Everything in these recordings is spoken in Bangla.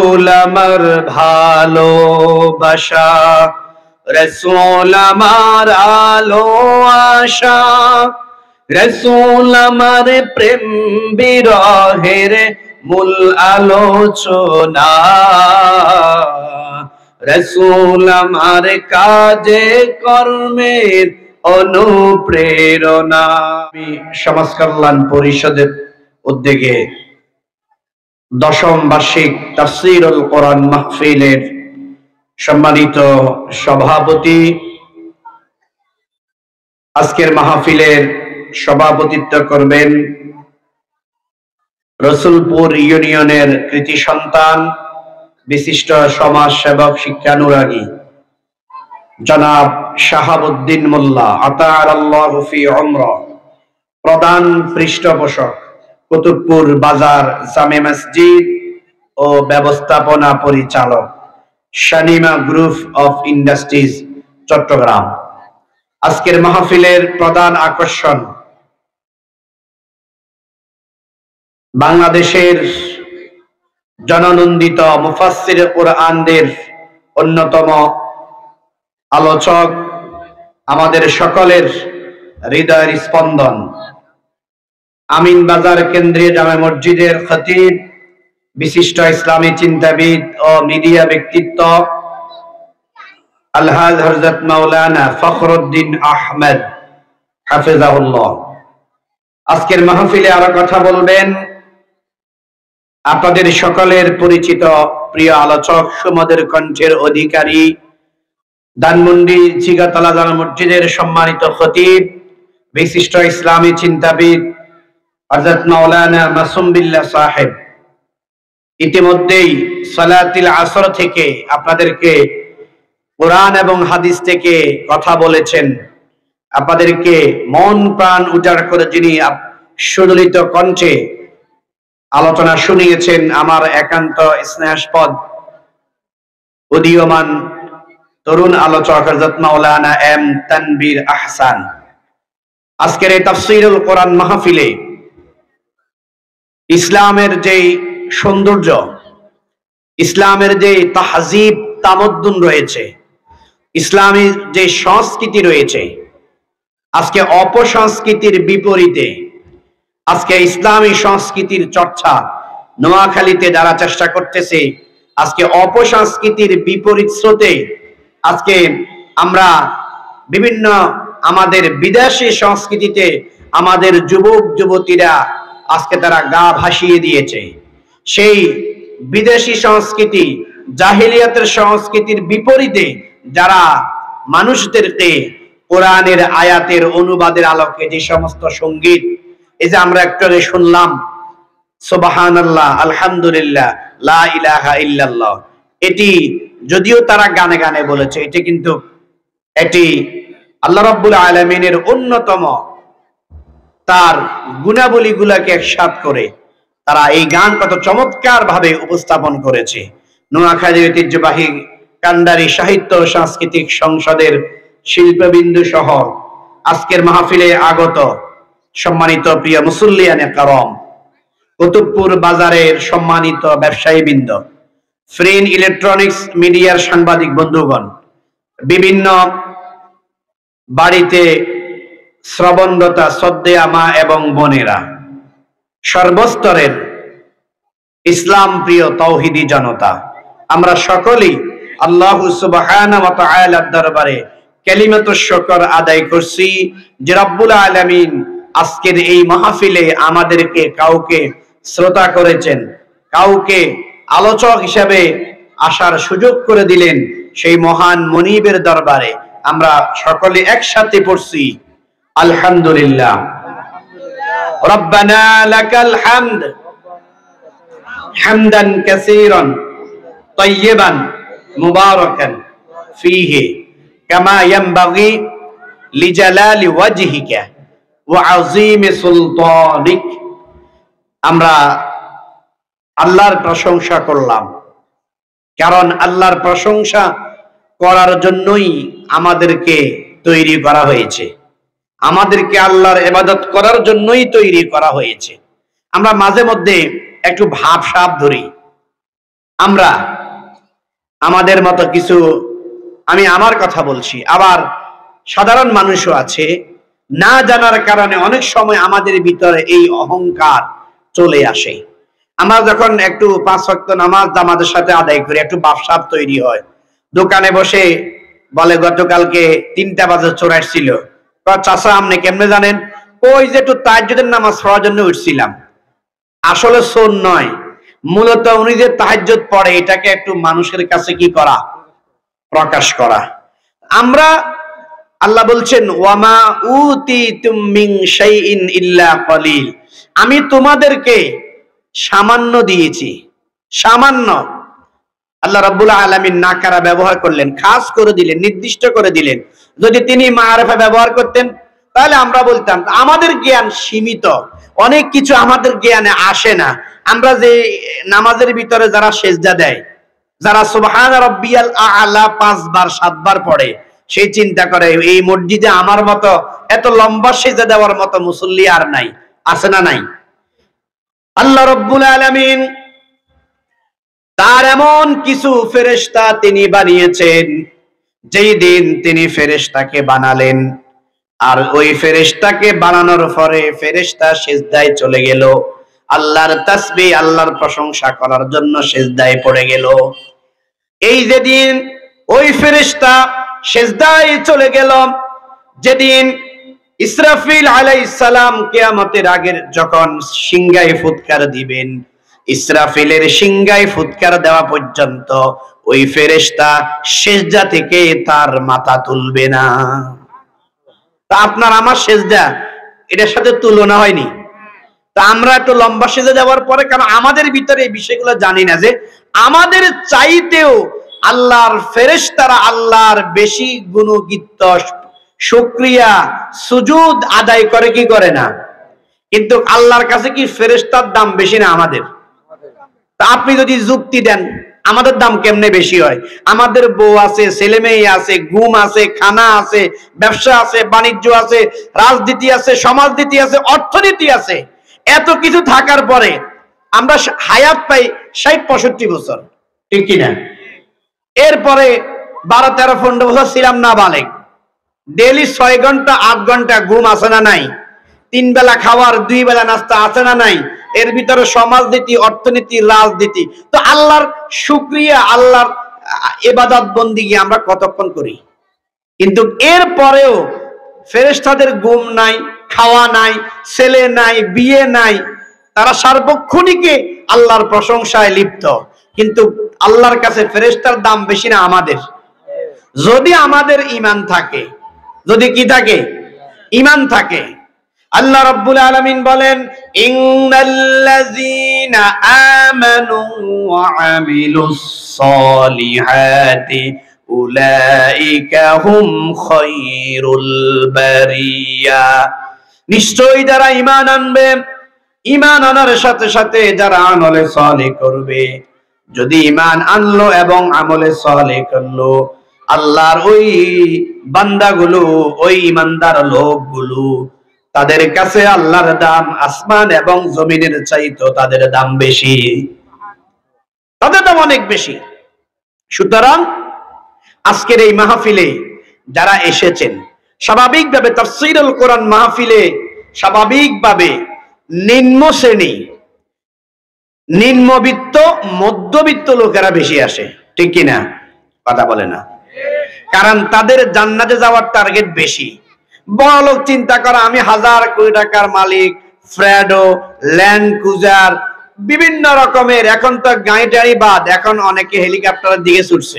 রাসূল আমার ভালোবাসা, রাসূল আমার আলো আশা, রাসূল আমার প্রেম বিরহের মূল আলোচনা, রাসূল আমার কাজে কর্মের অনুপ্রেরণা। আমি সমাজ কল্যাণ পরিষদের উদ্যোগে 10ম বার্ষিক তাফসীরুল কোরআন মাহফিলের সম্মানিত সভাপতি। আজকের মাহফিলের সভাপতিত্ব করবেন রসুলপুর ইউনিয়নের কৃতি সন্তান, বিশিষ্ট সমাজ সেবক, শিক্ষানুরাগী জনাব শাহাবুদ্দিন মোল্লা আতারাল্লাহু ফি উমরা, প্রধান পৃষ্ঠপোষক, কুতুবপুর বাজার জামে মসজিদ ও ব্যবস্থাপনা পরিচালক, Shanima group of industries, Chattogram. আজকের মাহফিলের প্রধান আকর্ষণ বাংলাদেশের জননন্দিত মুফাসসির কুরআনদের অন্যতম আলোচক, আমাদের সকলের হৃদয়ের স্পন্দন, আমিন বাজার কেন্দ্রীয় জামে মসজিদের খতিব, বিশিষ্ট ইসলামী চিন্তাবিদ ও মিডিয়া ব্যক্তিত্ব আলহাজ হযরত মাওলানা ফখরুদ্দিন আহমেদ হাফেজাহুল্লাহ। আজকের মাহফিলে আরো কথা বলবেন আপনাদের সকলের পরিচিত প্রিয় আলোচক, সুমধুর কণ্ঠের অধিকারী, ধানমন্ডি জিগাতলা জামে মসজিদের সম্মানিত খতিব, বিশিষ্ট ইসলামী চিন্তাবিদ হযরত মাওলানা মাসুম বিল্লাহ সাহেব। ইতিমধ্যেই সালাতুল আসর থেকে আপনাদেরকে কোরআন এবং হাদিস থেকে কথা বলেছেন, আপনাদেরকে মন প্রাণ উজাড় করে যিনি সুললিত কণ্ঠে আলোচনা শুনিয়েছেন, আমার একান্ত স্নেহাস্পদ উদীয়মান তরুণ আলোচক হযরত মাওলানা এম তানবীর আহসান। আজকের এই তাফসীরুল কোরআন মাহফিলে ইসলামের যে সৌন্দর্য, ইসলামের যে তাহজিব তামদ্দুন রয়েছে, ইসলামী যে সংস্কৃতি রয়েছে, আজকে অপসংস্কৃতির বিপরীতে আজকে ইসলামী সংস্কৃতির চর্চা নোয়াখালীতে যারা চেষ্টা করতেছে, আজকে অপসংস্কৃতির বিপরীত স্রোতে আজকে আমরা বিভিন্ন আমাদের বিদেশি সংস্কৃতিতে আমাদের যুবক যুবতীরা আজকে তারা গা ভাসিয়ে দিয়েছে। সেই বিদেশি সংস্কৃতি, জাহিলিয়াতের সংস্কৃতির বিপরীতে যারা মানুষদেরকে কোরআনের আয়াতের অনুবাদের আলোকে যে সমস্ত সঙ্গীত, এই যে আমরা একটু আগে শুনলাম সুবহানাল্লাহ, আলহামদুলিল্লাহ, লা ইলাহা ইল্লাল্লাহ, এটি যদিও তারা গানে গানে বলেছে, এটি কিন্তু এটি আল্লাহ রাব্বুল আলামিনের অন্যতম তার গুণাবলীগুলোকে একসাথ করে তারা এই গান কত চমৎকার ভাবে উপস্থাপন করেছে। নোয়াখালী ঐতিহ্যবাহী কান্ডারি সাহিত্য ও সাংস্কৃতিক সংসদের শিল্পবিন্দু সহ আজকের মাহফিলে আগত সম্মানিত প্রিয় মুসল্লিয়ানে কারাম, কুতুবপুর বাজারের সম্মানিত ব্যবসায়ীবৃন্দ, ফ্রিন ইলেকট্রনিক্স মিডিয়ার সাংবাদিক বন্ধুগণ, বিভিন্ন বাড়িতে শ্রবণরতা শ্রদ্ধেয়া মা এবং বোনেরা, সর্বস্তরের ইসলাম প্রিয় তাওহীদি জনতা, আমরা সকলেই আল্লাহ সুবহানাহু ওয়া তাআলার দরবারে কালিমাতুশ শুকর আদায় করছি যে রব্বুল আলামিন আজকের এই মাহফিলে আমাদেরকে কাউকে শ্রোতা করেছেন, কাউকে আলোচক হিসেবে আসার সুযোগ করে দিলেন। সেই মহান মনিবের দরবারে আমরা সকলে একসাথে পড়ছি আলহামদুলিল্লাহ। রব্বানা লাকাল হামদ হামদান কাসীরান তাইয়িবান মুবারাকান ফীহি কামা ইয়ানবাগী লিজালালি ওয়াজহিকা ওয়া আযীমি সুলতানিক। আমরা আল্লাহর প্রশংসা করলাম, কারণ আল্লাহর প্রশংসা করার জন্যই আমাদেরকে তৈরি করা হয়েছে, আমাদেরকে আল্লাহর ইবাদত করার জন্যই তৈরি করা হয়েছে। আমরা মাঝে মধ্যে একটু ভাবসাব ধরি, আমরা আমাদের মতো কিছু, আমি আমার কথা বলছি, আবার সাধারণ মানুষও আছে, না জানার কারণে অনেক সময় আমাদের ভিতরে এই অহংকার চলে আসে। আমরা যখন একটু 5 ওয়াক্ত নামাজ আমাদের সাথে আদায় করি, একটু ভাবসাব তৈরি হয়। দোকানে বসে বলে গতকালকে 3টা বাজে চোর আসছিল। চাচা আপনি কেমনে জানেন? ওই যে একটু তাহাজ্জুদের নামাজ পড়ার জন্য উঠছিলাম। আসলে চোর নয়, মূলত উনি যে তাহাজ্জুদ পড়ে এটাকে একটু মানুষের কাছে কি করা, প্রকাশ করা। আমরা, আল্লাহ বলছেন ওয়ামা উতিতুম মিন শাইইন ইল্লা কলিল, আমি তোমাদেরকে সামান্য দিয়েছি, সামান্য। আল্লাহ রাব্বুল আলামিন নাকারা ব্যবহার করলেন, খাস করে দিলেন, নির্দিষ্ট করে দিলেন। যদি তিনি মাআরিফা ব্যবহার করতেন তাহলে আমরা বলতাম আমাদের জ্ঞান সীমিত, অনেক কিছু আমাদের জ্ঞানে আসে না। আমরা যে নামাজের ভিতরে যারা সেজদা দেয়, যারা সুবহান রাব্বিয়াল আ'লা 5 বার 7 বার পড়ে, সেই চিন্তা করে এই মসজিদে আমার মতো এত লম্বা সেজদা দেওয়ার মতো মুসল্লি আর নাই, আছে না নাই? আল্লাহ রাব্বুল আলামিন তার এমন কিছু ফেরেশতা তিনি বানিয়েছেন, যেই দিন তিনি ফেরেশতাকে বানালেন, আর ওই ফেরেশতাকে বানানোর পরে ফেরেশতা সিজদায় চলে গেল, আল্লাহর তাসবিহ, আল্লাহর প্রশংসা করার জন্য সিজদায় পড়ে গেল। এই যেদিন ওই ফেরেশতা সিজদায় চলে গেল, যেদিন ইসরাফিল আলাইহিস সালাম কিয়ামতের আগের যখন সিংহায় ফুৎকার দিবেন, ইসরাফিলের সিংহায় ফুৎকার দেওয়া পর্যন্ত ওই ফেরেশতা সিজদা থেকে তার মাথা তুলবে না। তা আপনার আমার সিজদা এটার সাথে তুলনা হয়নি? তা আমরা একটু লম্বা সিজদা দেওয়ার পরে, কারণ আমাদের ভিতরে এই বিষয়গুলো জানি না যে আমাদের চাইতেও আল্লাহর ফেরেশতারা আল্লাহর বেশি গুণগীত, শুকরিয়া, সুজুদ আদায় করে কি করে না? কিন্তু আল্লাহর কাছে কি ফেরেশতার দাম বেশি না আমাদের? তা আপনি যদি যুক্তি দেন আমাদের দাম কেমনে বেশি হয়? আমাদের বউ আছে, ছেলে মেয়ে আছে, ঘুম আছে, খানা আছে, ব্যবসা আছে, বাণিজ্য আছে, রাজনীতি আছে, সমাজনীতি আছে, অর্থনীতি আছে। এত কিছু থাকার পরে আমরা হায়াত পাই 60-65 বছর, ঠিক কিনা? এরপরে 12-13-15 বছর ছিলাম না বালেক, ডেইলি 6 ঘন্টা 8 ঘন্টা ঘুম আছে না নাই? 3 বেলা খাওয়ার 2 বেলা নাস্তা আছে না নাই? এর ভিতরে সমাজনীতি, অর্থনীতি, রাজনীতি। তো আল্লাহর শুকরিয়া, আল্লাহর ইবাদত বন্দেগী আমরা কতক্ষণ করি? কিন্তু এর পরেও ফেরেশতাদের ঘুম নাই, খাওয়া নাই, ছেলে নাই, বিয়ে নাই, তারা সার্বক্ষণিকে আল্লাহর প্রশংসায় লিপ্ত। কিন্তু আল্লাহর কাছে ফেরেশতার দাম বেশি না আমাদের? যদি আমাদের ঈমান থাকে, যদি কি থাকে? ঈমান থাকে। আল্লাহ রাব্বুল আলামিন বলেন ইন্নাল্লাযীনা আমানু ওয়া আমিলুস সলিহাতি উলাইকা হুম খায়রুল বারিয়া, নিশ্চয়ই যারা ঈমান আনবে, ঈমান আনার সাথে সাথে যারা আমলে সালেহ করবে, যদি ঈমান আনলো এবং আমলে সালেহ করলো, আল্লাহর ওই বান্দাগুলো, ওই ঈমানদার লোকগুলো, তাদের কাছে আল্লাহর দাম আসমান এবং জমিনের চাইতে তাদের দাম বেশি, তাদের দাম অনেক বেশি। সুতরাং আজকের এই মাহফিলে যারা এসেছেন, স্বাভাবিকভাবে তাফসীরুল কোরআন মাহফিলে স্বাভাবিকভাবে নিম্ন শ্রেণী, নিম্নবিত্ত, মধ্যবিত্ত লোকেরা বেশি আসে, ঠিক কিনা? কথা বলে না? কারণ তাদের জান্নাতে যাওয়ার টার্গেট বেশি। বড় লোক চিন্তা করা আমি 1000 কোটি টাকার মালিক, ফ্র্যাডো, ল্যান্ড ক্রুজার, বিভিন্ন রকমের, এখন তো গাড়ি টাড়ি বাদ, এখন অনেকে হেলিকপ্টারের দিকে ছুটছে।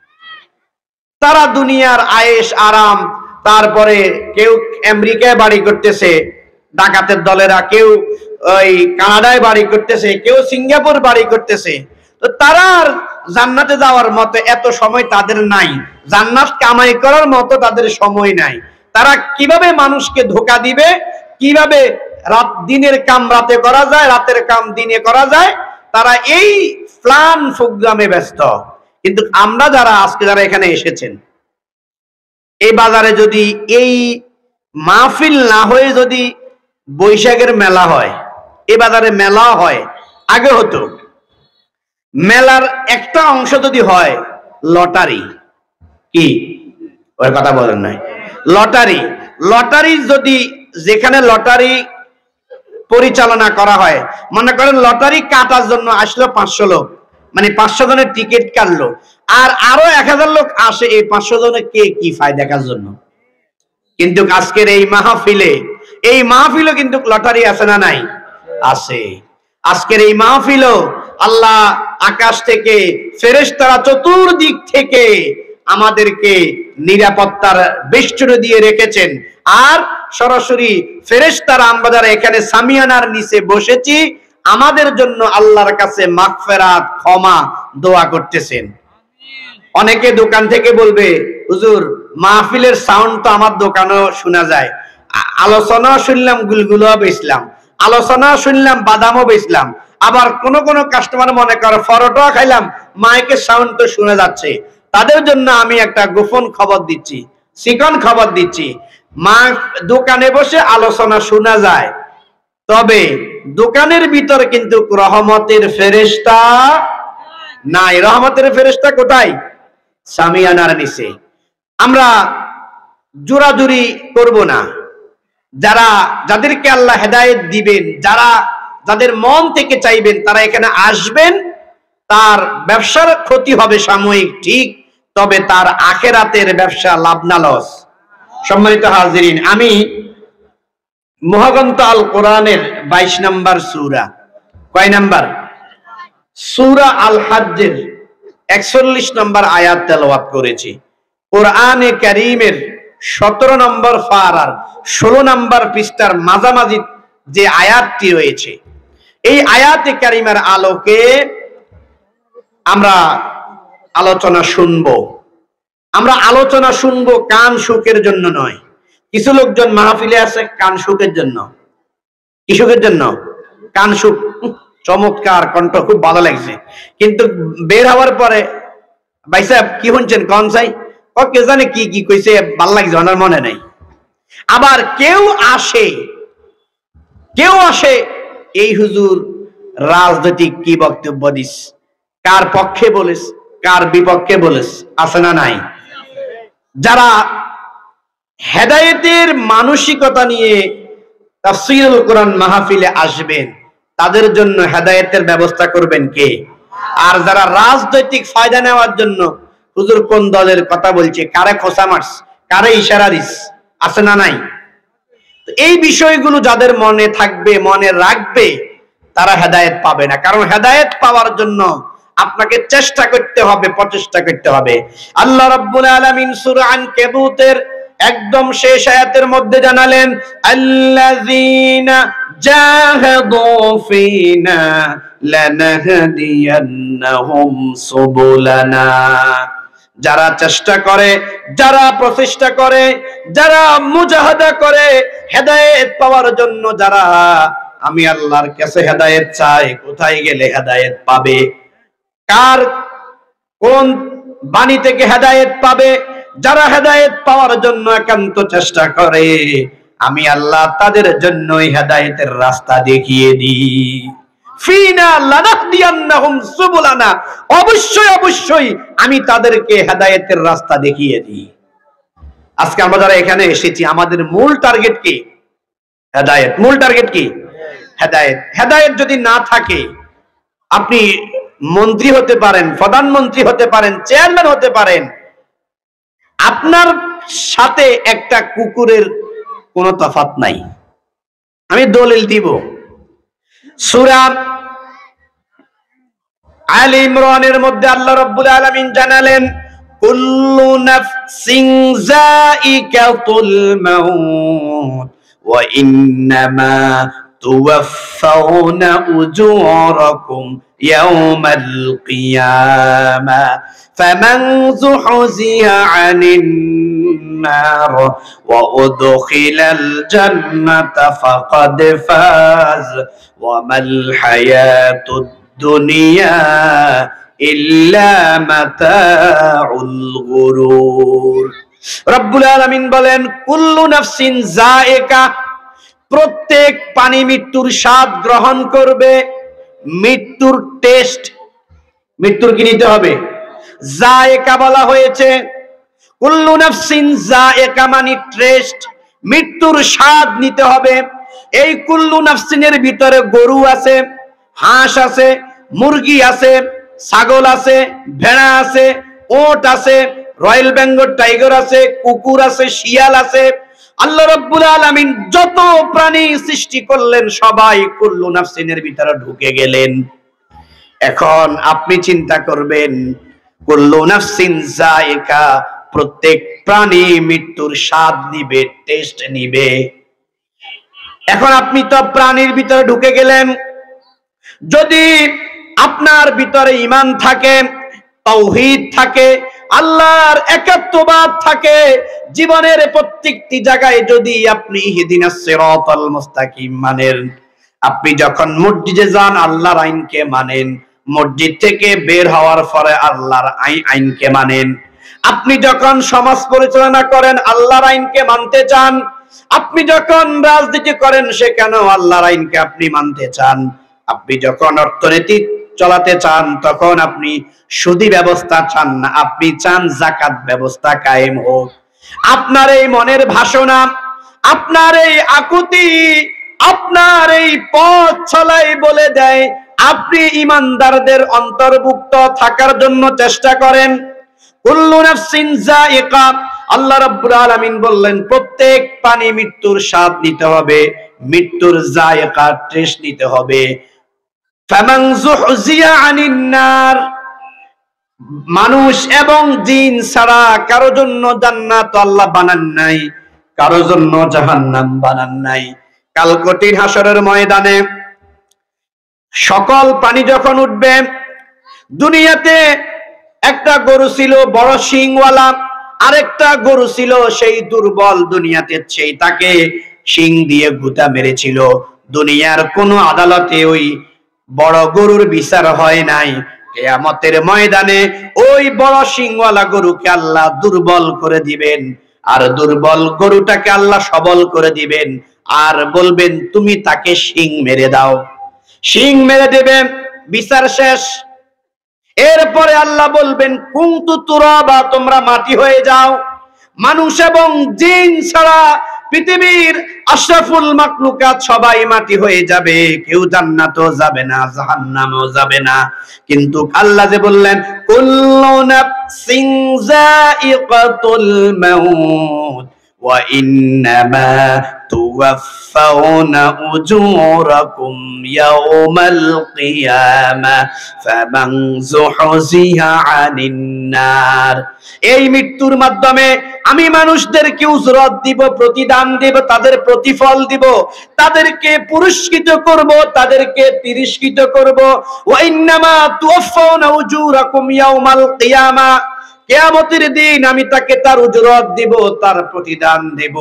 তারা দুনিয়ার আয়েশ আরাম, তারপরে কেউ আমেরিকায় বাড়ি করতেছে ডাকাতের দলেরা, কেউ ওই কানাডায় বাড়ি করতেছে, কেউ সিঙ্গাপুর বাড়ি করতেছে। তো তারা জান্নাতে যাওয়ার মতো এত সময় তাদের নাই, জান্নাত কামাই করার মতো তাদের সময় নাই। তারা কিভাবে মানুষকে ধোঁকা দিবে, কিভাবে দিনের কাম রাতে করা যায়, রাতের কাম দিনে করা যায়, তারা এই প্ল্যান প্রোগ্রামে ব্যস্ত। কিন্তু আমরা যারা আজকে যারা এখানে এসেছেন, এই বাজারে যদি এই মাহফিল না হয়ে যদি বৈশাখের মেলা হয়, এই বাজারে মেলা হয়, আগে হতো মেলার একটা অংশ যদি হয় লটারি, কি ওর কথা বলেন নাই, লটারি, লটারি যদি যেখানে লটারি পরিচালনা করা হয়, মনে করেন লটারি কাটার জন্য আসলো 500 লোক, মানে 500 জনের টিকিট কাটলো, আর আরো 1000 লোক আসে এই 500 জনের কে কি ফায়দা দেখার জন্য। কিন্তু আজকের এই মাহফিলও কিন্তু লটারি আছে না নাই? আছে। আজকের এই মাহফিলও আল্লাহ আকাশ থেকে ফেরেশতারা চতুর্দিক থেকে আমাদেরকে নিরাপত্তার বেষ্টনী দিয়ে রেখেছেন, আর সরাসরি ফেরেশতারা আমরা যারা এখানে সামিয়ানার নিচে বসেছি আমাদের জন্য আল্লাহর কাছে মাগফিরাত ক্ষমা দোয়া করতেছেন। অনেকে দোকান থেকে বলবে, হুজুর মাহফিলের সাউন্ড তো আমার দোকানেও শোনা যায়, আলোচনা শুনলাম গুলগুলো বেচলাম, আলোচনা শুনলাম বাদামও বেচলাম, আবার কোন কোন কাস্টমার মনে করে পরোটা খাইলাম, মাইকের সাউন্ড তো শোনা যাচ্ছে। তাদের জন্য আমি একটা গোপন খবর দিচ্ছি, চিকন খবর দিচ্ছি, মা দোকানে বসে আলোচনা শোনা যায়, তবে দোকানের ভিতরে কিন্তু রহমতের ফেরেশতা নাই। রহমতের ফেরেশতা কোথায়? সামিয়ানার নিচে। আমরা জোরাজুরি করব না, যাদেরকে আল্লাহ হেদায়েত দিবেন, যাদের মন থেকে চাইবেন তারা এখানে আসবেন, তার ব্যবসার ক্ষতি হবে সাময়িক ঠিক, তবে তার আখিরাতের ব্যবসা লাভ না লস। সম্মানিত হাজিরিন, আমি মহাগ্রন্থ আল কোরআনের 22 নম্বর সূরা, কয় নাম্বার? সূরা আল হজ্জের 41 নম্বর আয়াত তেলাওয়াত করেছি। কোরআনে কারীমের 17 নম্বর পারার 16 নম্বর পৃষ্ঠার মাঝামাঝি যে আয়াতটি রয়েছে, এই আয়াতে কারীমের আলোকে আমরা আলোচনা শুনবো। আমরা আলোচনা শুনবো কান সুখের জন্য নয়। কিছু লোকজন মাহফিলে আছে কান সুখের জন্য। কি সুখের জন্য? কান সুখ, চমৎকার কণ্ঠ, খুব ভালো লাগছে, কিন্তু বের হওয়ার পরে ভাই সাহেব কি শুনছেন কোন চাই, কে জানে কি কি কইছে, ভাল লাগছে, ওনার মনে নাই। আবার কেউ আসে এই হুজুর রাজনৈতিক কি বক্তব্য দিস, কার পক্ষে বলিস, কার বিপক্ষে বলিস, আছে না নাই? যারা হেদায়েতের মানসিকতা নিয়ে তাফসীরুল কোরআন মাহফিলে আসবেন তাদের জন্য হেদায়েতের ব্যবস্থা করবেন কে? আর যারা রাজনৈতিক ফায়দা নেওয়ার জন্য হুজুর কোন দলের কথা বলছে, কারে খোঁচা মারস, কারে ইশারা দিস, আছে না নাই? এই বিষয়গুলো যাদের মনে থাকবে, মনে রাখবে, তারা হেদায়েত পাবে না। কারণ হেদায়েত পাওয়ার জন্য আপনাকে চেষ্টা করতে হবে, প্রচেষ্টা করতে হবে। আল্লাহ রাব্বুল আলামিন সূরা আনকাবুতের একদম শেষ আয়াতের মধ্যে জানালেন, আল্লাযীনা জাহাদু ফীনা লানাহদিয়ান্নাহুম সুবুলানা। যারা চেষ্টা করে, যারা প্রচেষ্টা করে, যারা মুজাহাদা করে হেদায়েত পাওয়ার জন্য, যারা আমি আল্লাহর কাছে হেদায়েত চাই, কোথায় গেলে হেদায়েত পাবে, কার কোন বাণী থেকে হেদায়েত পাবে, যারা হেদায়েত পাওয়ার জন্য একান্ত চেষ্টা করে, আমি আল্লাহ তাদের জন্যই হেদায়েতের রাস্তা দেখিয়ে দিই। ফিনা লানাহদিয়ান্নাহুম সুবুলানা, অবশ্যই অবশ্যই আমি তাদেরকে হেদায়েতের রাস্তা দেখিয়ে দিই। আজকে আমরা যারা এখানে এসেছি আমাদের মূল টার্গেট কি? হেদায়েত। মূল টার্গেট কি? হেদায়েত। হেদায়েত যদি না থাকে, আপনি মন্ত্রী হতে পারেন, প্রধানমন্ত্রী হতে পারেন, চেয়ারম্যান হতে পারেন, আপনার সাথে একটা কুকুরের কোনো তফাৎ নাই। আমি দলিল দিব। সূরা আলে ইমরানের মধ্যে আল্লাহ রাব্বুল আলামিন জানালেন, কুল্লু নাফসিন যায়িকাতুল মাউত ওয়া ইন্নামা তুওয়াফাউনা উজুরাকুম ইয়াওমাল কিয়ামা ফামান যুহজিহা আনিন নার ওয়া উদখিলাল জান্নাতা ফাকাদ ফাজ ওয়া মাল হায়াতুদ দুনিয়া ইল্লা মাতাউল গুরুর। রব্বুল আলামিন বলেন, কুল্লু নাফসিন যায়িকা, প্রত্যেক প্রাণী মৃত্যুর স্বাদ গ্রহণ করবে, মৃত্যুর টেস্ট মৃত্যুর কি নিতে হবে? যায়েকা বলা হয়েছে, কুল্লু নাফসিন যায়েকা মানে টেস্ট, মৃত্যুর স্বাদ নিতে হবে। এই কুল্লু নাফসিনের ভিতরে গরু আছে, হাঁস আছে, মুরগি আছে, ছাগল আছে, ভেড়া আছে, ওট আছে, রয়্যাল বেঙ্গল টাইগার আছে, কুকুর আছে, শিয়াল আছে। আল্লাহ রাব্বুল আলামিন যত প্রাণী সৃষ্টি করলেন সবাই কুল্লু নাফসিনের ভিতরে ঢুকে গেলেন। এখন আপনি চিন্তা করবেন, কুল্লু নাফসিন যায়েকা, প্রত্যেক প্রাণী মৃত্যুর স্বাদ নিবে, টেস্ট নিবে। এখন আপনি তো প্রাণীর ভিতরে ঢুকে গেলেন। যদি আপনার ভিতরে ঈমান থাকে, তাওহীদ থাকে, আল্লাহর একাত্মবাদ থাকে, জীবনের প্রত্যেকটি জায়গায় যদি আপনি ইহদিনাস সিরাতাল মুস্তাকিম মানেন, আপনি যখন মসজিদে যান আল্লাহর আইনকে মানেন, মসজিদ থেকে বের হওয়ার পরে আল্লাহর আইনকে মানেন, আপনি যখন সমাজ পরিচালনা করেন আল্লাহর আইনকে মানতে চান, আপনি যখন রাজনীতি করেন সেখানেও আল্লাহর আইনকে আপনি মানতে চান, আপনি যখন অর্থনীতি চালাতে চান তখন আপনি সুদী ব্যবস্থা চান না, আপনি চান যাকাত ব্যবস্থা কায়েম হোক। আপনার এই মনের ভাষণা, আপনার এই আকুতি, আপনার এই পথ চলাই বলে দেয় আপনি ঈমানদারদের অন্তর্ভুক্ত থাকার জন্য চেষ্টা করেন। কুল্লু নাফসিন যায়েকা, আল্লাহ রাব্বুল আলামিন বললেন প্রত্যেক প্রাণী মৃত্যুর স্বাদ নিতে হবে, মৃত্যুর যায়েকা টেস্ট নিতে হবে। ফামান যুহজিয়া আনিন নার, মানুষ এবং জিন ছাড়া কারো জন্য জান্নাত আল্লাহ বানান নাই, কারো জন্য জাহান্নাম বানান নাই। কাল কঠিন হাসরের ময়দানে সকল প্রাণী যখন উঠবে, দুনিয়াতে একটা গরু ছিল বড় শিংওয়ালা, আরেকটা গরু ছিল সেই দুর্বল, দুনিয়াতে সেই তাকে শিং দিয়ে গুতা মেরেছিল। দুনিয়ার কোন আদালতে ওই বড় গরুর বিচার হয় নাই। কিয়ামতের ময়দানে ওই বড় শিংওয়ালা গরুকে আল্লাহ দুর্বল করে দিবেন, আর দুর্বল গরুটাকে আল্লাহ সবল করে দিবেন, আর বলবেন তুমি তাকে শিং মেরে দাও। শিং মেরে দেবেন, বিচার শেষ। এরপরে আল্লাহ বলবেন কুনতু তুরাবা, তোমরা মাটি হয়ে যাও। মানুষ এবং জিন ছাড়া পৃথিবীর আশরাফুল মাখলুকাত সবাই মাটি হয়ে যাবে, কেউ জান্নাতও যাবে না, জাহান্নামেও যাবে না। কিন্তু আল্লাহ যে বললেন কুল্লু নাফসিন যায়িকাতুল মাউত ওয়া ইন্নামা তুওয়াফাউনা উজুরাকুম ইয়াওমাল কিয়ামাহ ফামান যুহজিহা আনিন নার। এই মৃত্যুর মাধ্যমে আমি মানুষদেরকে উজরত দিব, প্রতিদান দিব, তাদের প্রতিফল দিব, তাদেরকে পুরস্কৃত করব, তাদেরকে তিরস্কৃত করব। ওয়া ইন্নামা তুওয়াফাউনা উজুরাকুম ইয়াওমাল কিয়ামাহ, কিয়ামতের দিন আমি তাকে তার উজরত দিব, তার প্রতিদান দেব।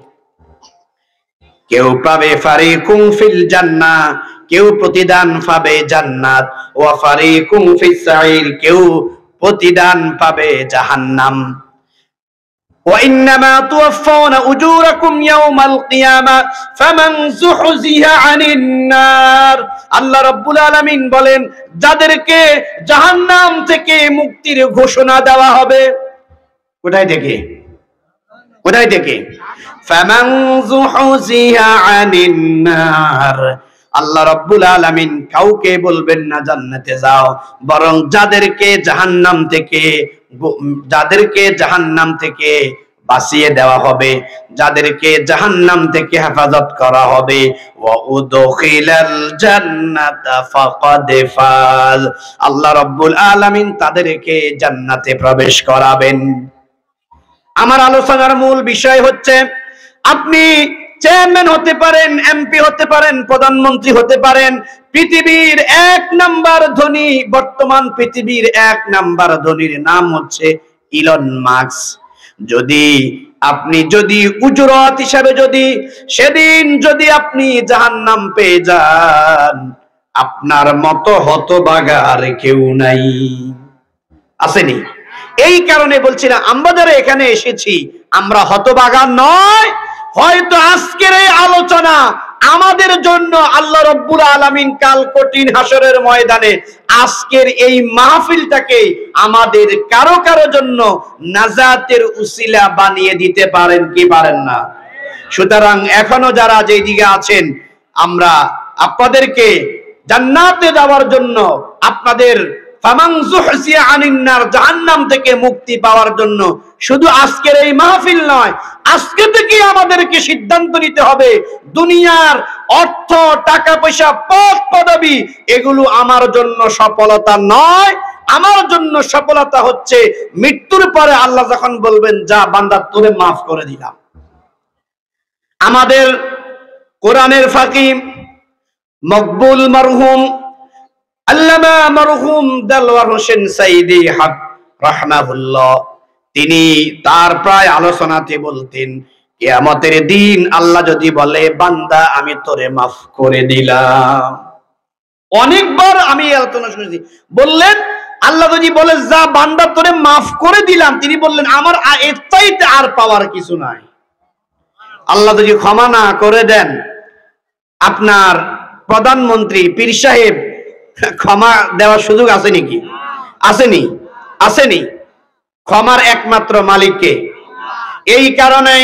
কেউ পাবে ফারিকুম ফিল জান্নাহ, কেউ প্রতিদান পাবে জান্নাত, ওয়া ফারিকুম ফিস সাঈর, কেউ প্রতিদান পাবে জাহান্নাম। ওয়া ইন্নামা তুওয়াফাউনা উজুরাকুম ইয়াওমাল কিয়ামাহ ফামান যুহজিহা আনিন নার। আল্লাহ রাব্বুল আলামিন বলেন যাদেরকে জাহান্নাম থেকে মুক্তির ঘোষণা দেওয়া হবে, কোথায় থেকে? কোথায় থেকে? ফামান যুহজিহা আনিন নার। আল্লাহ রাব্বুল আলামিন কাউকে বলবেন না জান্নাতে যাও, বরং যাদেরকে জাহান্নাম থেকে বাঁচিয়ে দেওয়া হবে, যাদেরকে জাহান্নাম থেকে হেফাজত করা হবে, ওয়া উদখিলাল জান্নাতা ফাকাদ ফাজ। আল্লাহ রাব্বুল আলামিন তাদেরকে জান্নাতে প্রবেশ করাবেন। আমার আলোচনার মূল বিষয় হচ্ছে আপনি চেয়ারম্যান হতে পারেন, এমপি হতে পারেন, প্রধানমন্ত্রী হতে পারেন, পৃথিবীর 1 নাম্বার ধনী, বর্তমান পৃথিবীর 1 নাম্বার ধনীর নাম হচ্ছে ইলন মাস্ক। যদি উজরত হিসাবে সেদিন যদি আপনি জাহান্নাম পেয়ে যান, আপনার মতো হতভাগা আর কেউ নাই, আসেনি? এই কারণে বলছি না আমরা যারা এখানে এসেছি আমরা হতভাগা নয়। হয়তো আজকের এই আলোচনা আমাদের জন্য আল্লাহ রাব্বুল আলামিন কাল কঠিন হাসরের ময়দানে আজকের এই মাহফিলটাকে আমাদের কারো কারো জন্য নাজাতের উসিলা বানিয়ে দিতে পারেন কি পারেন না? সুতরাং এখনো যারা যেই দিকে আছেন, আমরা আপনাদেরকে জান্নাতে যাওয়ার জন্য, আপনাদের ফামান যুহসিয়া আনিন নার, জাহান্নাম থেকে মুক্তি পাওয়ার জন্য শুধু আজকের এই মাহফিল নয়, আজকে থেকে আমাদেরকে সিদ্ধান্ত নিতে হবে দুনিয়ার অর্থ, টাকা পয়সা, পদ পদবি এগুলো আমার জন্য সফলতা নয়। আমার জন্য সফলতা হচ্ছে মৃত্যুর পরে আল্লাহ যখন বলবেন, যা বান্দা তোরে মাফ করে দিলাম। আমাদের কোরআনের ফাঁকি মকবুল মরহুম আল্লামা মরহুম দেলওয়ার হোসেন সাইদি হক রাহমাহুল্লাহ, তিনি তার প্রায় আলোচনাতে বলতেন, কিয়ামতের দিন আল্লাহ যদি বলে, বান্দা আমি তোরে মাফ করে দিলাম। অনেকবার আমি আলোচনা শুনেছি, বললেন আল্লাহ যদি বলে, যা বান্দা তোরে মাফ করে দিলাম, তিনি বললেন আমার এর চাইতে আর পাওয়ার কিছু নাই। আল্লাহ যদি ক্ষমা না করে দেন, আপনার প্রধানমন্ত্রী পীর সাহেব ক্ষমা দেওয়ার সুযোগ আছে নাকি? আসেনি, আসেনি। ক্ষমার একমাত্র মালিককে। এই কারণে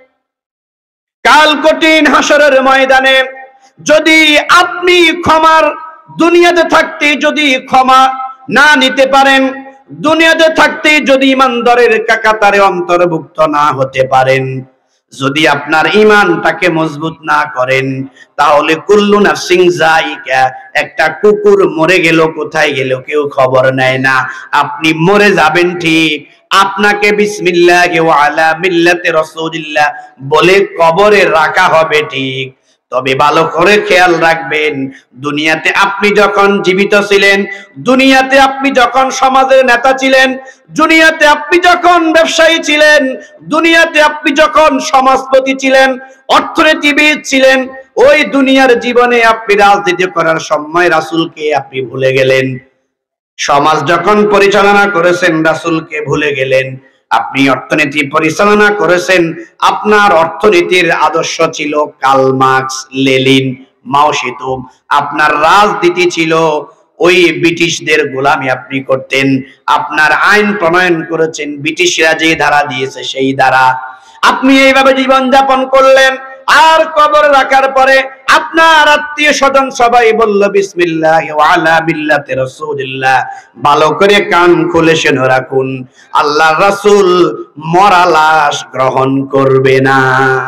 কাল কঠিন হাসরের ময়দানে যদি আপনি ক্ষমার, দুনিয়াতে থাকতে যদি ক্ষমা না নিতে পারেন, দুনিয়াতে থাকতে যদি ইমানদারের কাতারে অন্তর্ভুক্ত না হতে পারেন, যদি আপনার ঈমানটাকে মজবুত না করেন, তাহলে কুল্লু নাফসিন যায়িকা, একটা কুকুর মরে গেল, কোথায় গেল কেউ খবর নেয় না। আপনি মরে যাবেন ঠিক, আপনাকে বিসমিল্লাহি ওয়া আলা মিল্লাতি রাসূলিল্লাহ বলে কবরে রাখা হবে ঠিক। তবে ভালো করে খেয়াল রাখবেন, দুনিয়াতে আপনি যখন জীবিত ছিলেন, দুনিয়াতে আপনি যখন সমাজের নেতা ছিলেন, দুনিয়াতে আপনি যখন ব্যবসায়ী ছিলেন, দুনিয়াতে আপনি যখন সমাজপতি ছিলেন, অর্থনীতিবিদ ছিলেন, ওই দুনিয়ার জীবনে আপনি রাজনীতি করার সময় রাসূলকে আপনি ভুলে গেলেন। সমাজ যখন পরিচালনা করেছেন, রাসূলকে ভুলে গেলেন। আপনি অর্থনীতি পরিচালনা করেছেন, আপনার অর্থনীতির আদর্শ ছিল Karl Marx, Lenin, Mao Tsetung. আপনার রাজনীতি ছিল ওই ব্রিটিশদের গোলামি আপনি করতেন। আপনার আইন প্রণয়ন করেছেন ব্রিটিশরা যে ধারা দিয়েছে সেই ধারা। আপনি এইভাবে জীবন যাপন করলেন। আর কবর রাখার পরে আপনার আত্মীয় স্বজন সবাই বলল, বিসমিল্লাহি ওয়া আলা মিল্লাতি রাসূলিল্লাহ। ভালো করে কান খুলে শুনে রাখুন, আল্লাহর রাসূল মরা লাশ গ্রহণ করবে না।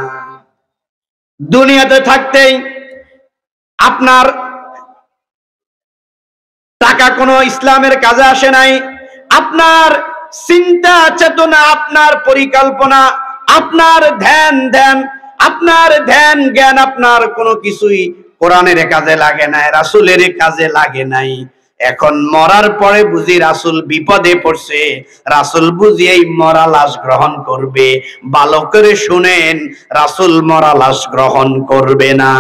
দুনিয়াতে থাকতেই আপনার টাকা কোনো ইসলামের কাজে আসে নাই। আপনার চিন্তা চেতনা, আপনার পরিকল্পনা, আপনার ধ্যান, আপনার ধ্যান জ্ঞান, আপনার কোনো কিছুই কোরআনের কাজে লাগে নাই, রাসূলের কাজে লাগে নাই। এখন মরার পরে বুঝি রাসূল বিপদে পড়ছে, রাসূল বুঝি এই মরা লাশ গ্রহণ করবে। ভালো করে শুনেন, রাসূল মরা লাশ গ্রহণ করবে না।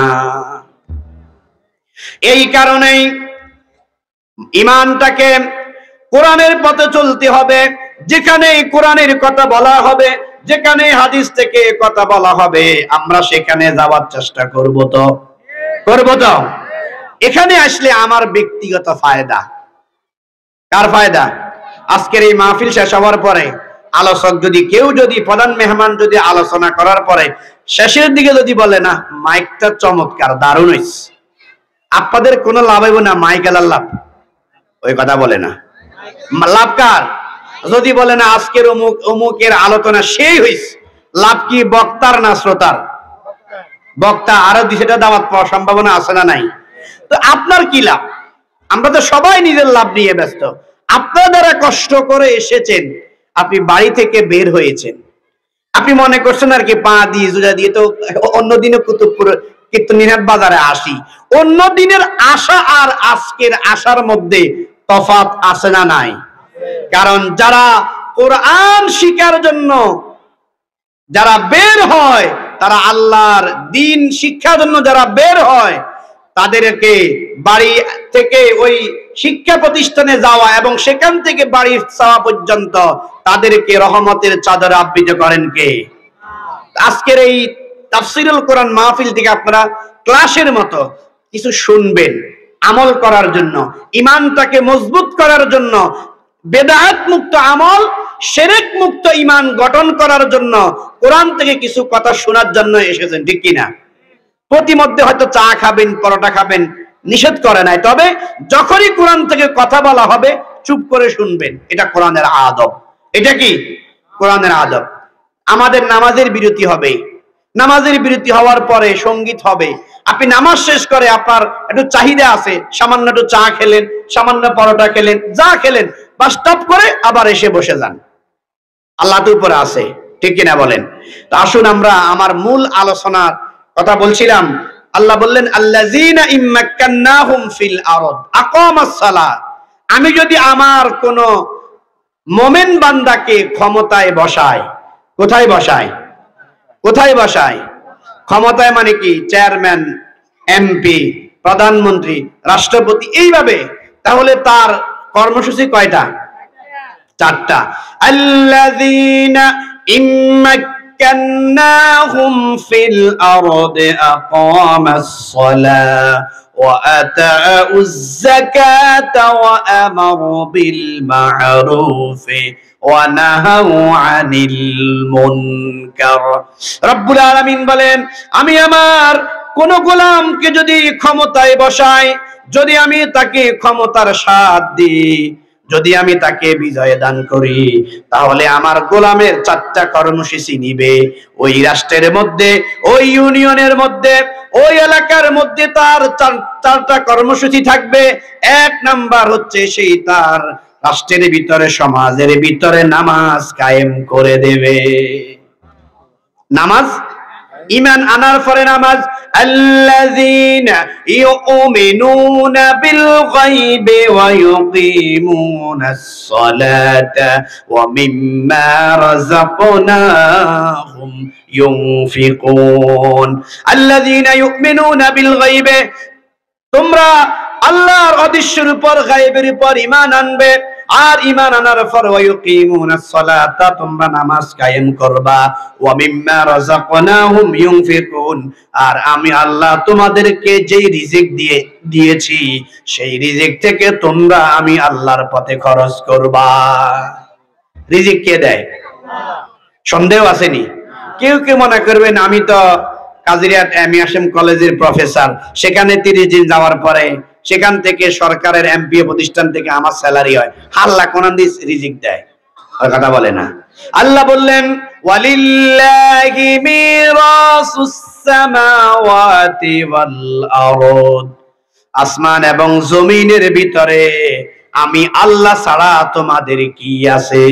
এই কারণেই ঈমানটাকে কোরআনের পথে চলতে হবে। যেখানে কোরআনের কথা বলা হবে, যেখানে হাদিস থেকে কথা বলা হবে, আমরা সেখানে যাওয়ার চেষ্টা করব তো? এখানে আসলে আমার ব্যক্তিগত ফায়দা। কার ফায়দা? আজকের এই মাহফিল শেষ হওয়ার পরে আলোচক যদি কেউ, যদি প্রধান মেহমান যদি আলোচনা করার পরে শেষের দিকে যদি বলে, না মাইকটা চমৎকার, দারুণ হয়েছে, আপনাদের কোনো লাভ হইব না, মাইক আলার লাভ, ওই কথা বলে না। লাভ কার? যদি বলে না আজকের অমুকের আলোচনা সেই হয়েছে, লাভ কি বক্তার না শ্রোতার? বক্তা আরো সেটা দাওয়াত পাওয়ার সম্ভাবনা আছে না নাই? তো আপনার কি লাভ? আমরা তো সবাই নিজের লাভ নিয়ে ব্যস্ত। আপনারা যারা কষ্ট করে এসেছেন, আপনি বাড়ি থেকে বের হয়েছেন, আপনি মনে করছেন আর কি পা দিয়ে জুড়া দিয়ে তো অন্যদিনে কুতুবপুর কীর্তনিহাট বাজারে আসি। অন্য দিনের আশা আর আজকের আশার মধ্যে তফাৎ আছে না নাই? কারণ যারা কোরআন শিক্ষার জন্য যারা বের হয়, তারা আল্লাহর দ্বীন শিক্ষার জন্য যারা বের হয়, তাদেরকে বাড়ি থেকে ওই শিক্ষা প্রতিষ্ঠানে যাওয়া এবং সেখান থেকে বাড়ি যাওয়া পর্যন্ত তাদেরকে রহমতের চাদরে আবৃত করেন কে? আজকের এই তাফসীরুল কোরআন মাহফিল থেকে আপনারা ক্লাসের মতো কিছু শুনবেন আমল করার জন্য, ইমানটাকে মজবুত করার জন্য, বেদাত মুক্ত আমল, শিরক মুক্ত ইমান গঠন করার জন্য কোরআন থেকে কিছু কথা শোনার জন্য এসেছেন, ঠিক কিনা? প্রতিমধ্যে হয়তো চা খাবেন, পরোটা খাবেন, নিষেধ করে নাই, তবে যখনই কোরআন থেকে কথা বলা হবে চুপ করে শুনবেন। এটা কোরআনের আদব। এটা কি কোরআনের আদব? আমাদের নামাজের বিরতি হবে, নামাজের বিরতি হওয়ার পরে সঙ্গীত হবে। আপনি নামাজ শেষ করে আপনার একটু চাহিদা আছে, সামান্য একটু চা খেলেন, সামান্য পরোটা খেলেন, যা খেলেন, বা স্টপ করে আবার এসে বসে যান। আল্লাহ তো উপরে আছে, ঠিক কিনা বলেন? তো আসুন আমরা আমার মূল আলোচনার কথা বলছিলাম। আল্লাহ বললেন আল্লাযীনা ইম্মাক্কান্নাহুম ফিল আরদ আকামাস সালাহ। আমি যদি আমার কোন মুমিন বান্দাকে ক্ষমতায় বসাই, কোথায় বসাই? কোথায় বসাই? ক্ষমতায় মানে কি? চেয়ারম্যান, এমপি, প্রধানমন্ত্রী, রাষ্ট্রপতি, এইভাবে। তাহলে তার কর্মসূচি কয়টা? চারটা। আল্লাযীনা ইম্মাক্কান্নাহুম ফিল আরদি আকামাস সালাহ ওয়া আতাউয যাকাতা ওয়া আমারু বিল মা'রুফি ওয়া নাহাউ আনিল মুনকার। রব্বুল আলামিন বলেন, আমি আমার কোন গোলামকে যদি ক্ষমতায় বসাই, যদি আমি তাকে ক্ষমতার স্বাদ দিই, যদি আমি তাকে বিজয় দান করি, তাহলে আমার গোলামের চারটা কর্মসূচি নিবে। ওই রাষ্ট্রের মধ্যে, ওই ইউনিয়নের মধ্যে, ওই এলাকার মধ্যে তার চারটা কর্মসূচি থাকবে। এক নাম্বার হচ্ছে সেই তার রাষ্ট্রের ভিতরে, সমাজের ভিতরে নামাজ কায়েম করে দেবে। নামাজ, ঈমান আনার পরে নামাজ। আল্লাযীনা ইউমিনুনা বিল গায়বি ওয়া ইউকিমুনাস সালাতা ওয়া মিম্মা রাযাকনাহুম ইউনফিকুন। আল্লাযীনা ইউমিনুনা বিল গায়বি, তোমরা আল্লাহর অদৃশ্যের উপর, গায়েবের উপর ঈমান আনবে। আর ঈমান আনার পর ওয়া ইউকিমুনাস সালাতা, তোমরা নামাজ কায়েম করবা। ওয়া মিম্মা রাযাকনাহুম ইউনফিকুন, আর আমি আল্লাহ তোমাদেরকে যেই রিজিক দিয়েছি সেই রিজিক থেকে তোমরা আমি আল্লাহর পথে খরচ করবা। রিজিক কে দেয়? সন্দেহ আসেনি? কেউ কেউ মনে করবেন আমি তো কাজিরিয়াট এম কলেজের প্রফেসর, সেখানে 30 দিন যাওয়ার পরে সেখান থেকে সরকারের এমপিও প্রতিষ্ঠান থেকে আমার স্যালারি হয়। আল্লাহ কোন দিন রিজিক দেয়? ওই কথা বলে না। আল্লাহ বললেন ওয়ালিল্লাহি মিরাসুস সামাওয়াতি ওয়াল আরদ, আসমান এবং জমিনের ভিতরে আমি আল্লাহ ছাড়া তোমাদের কি আছে?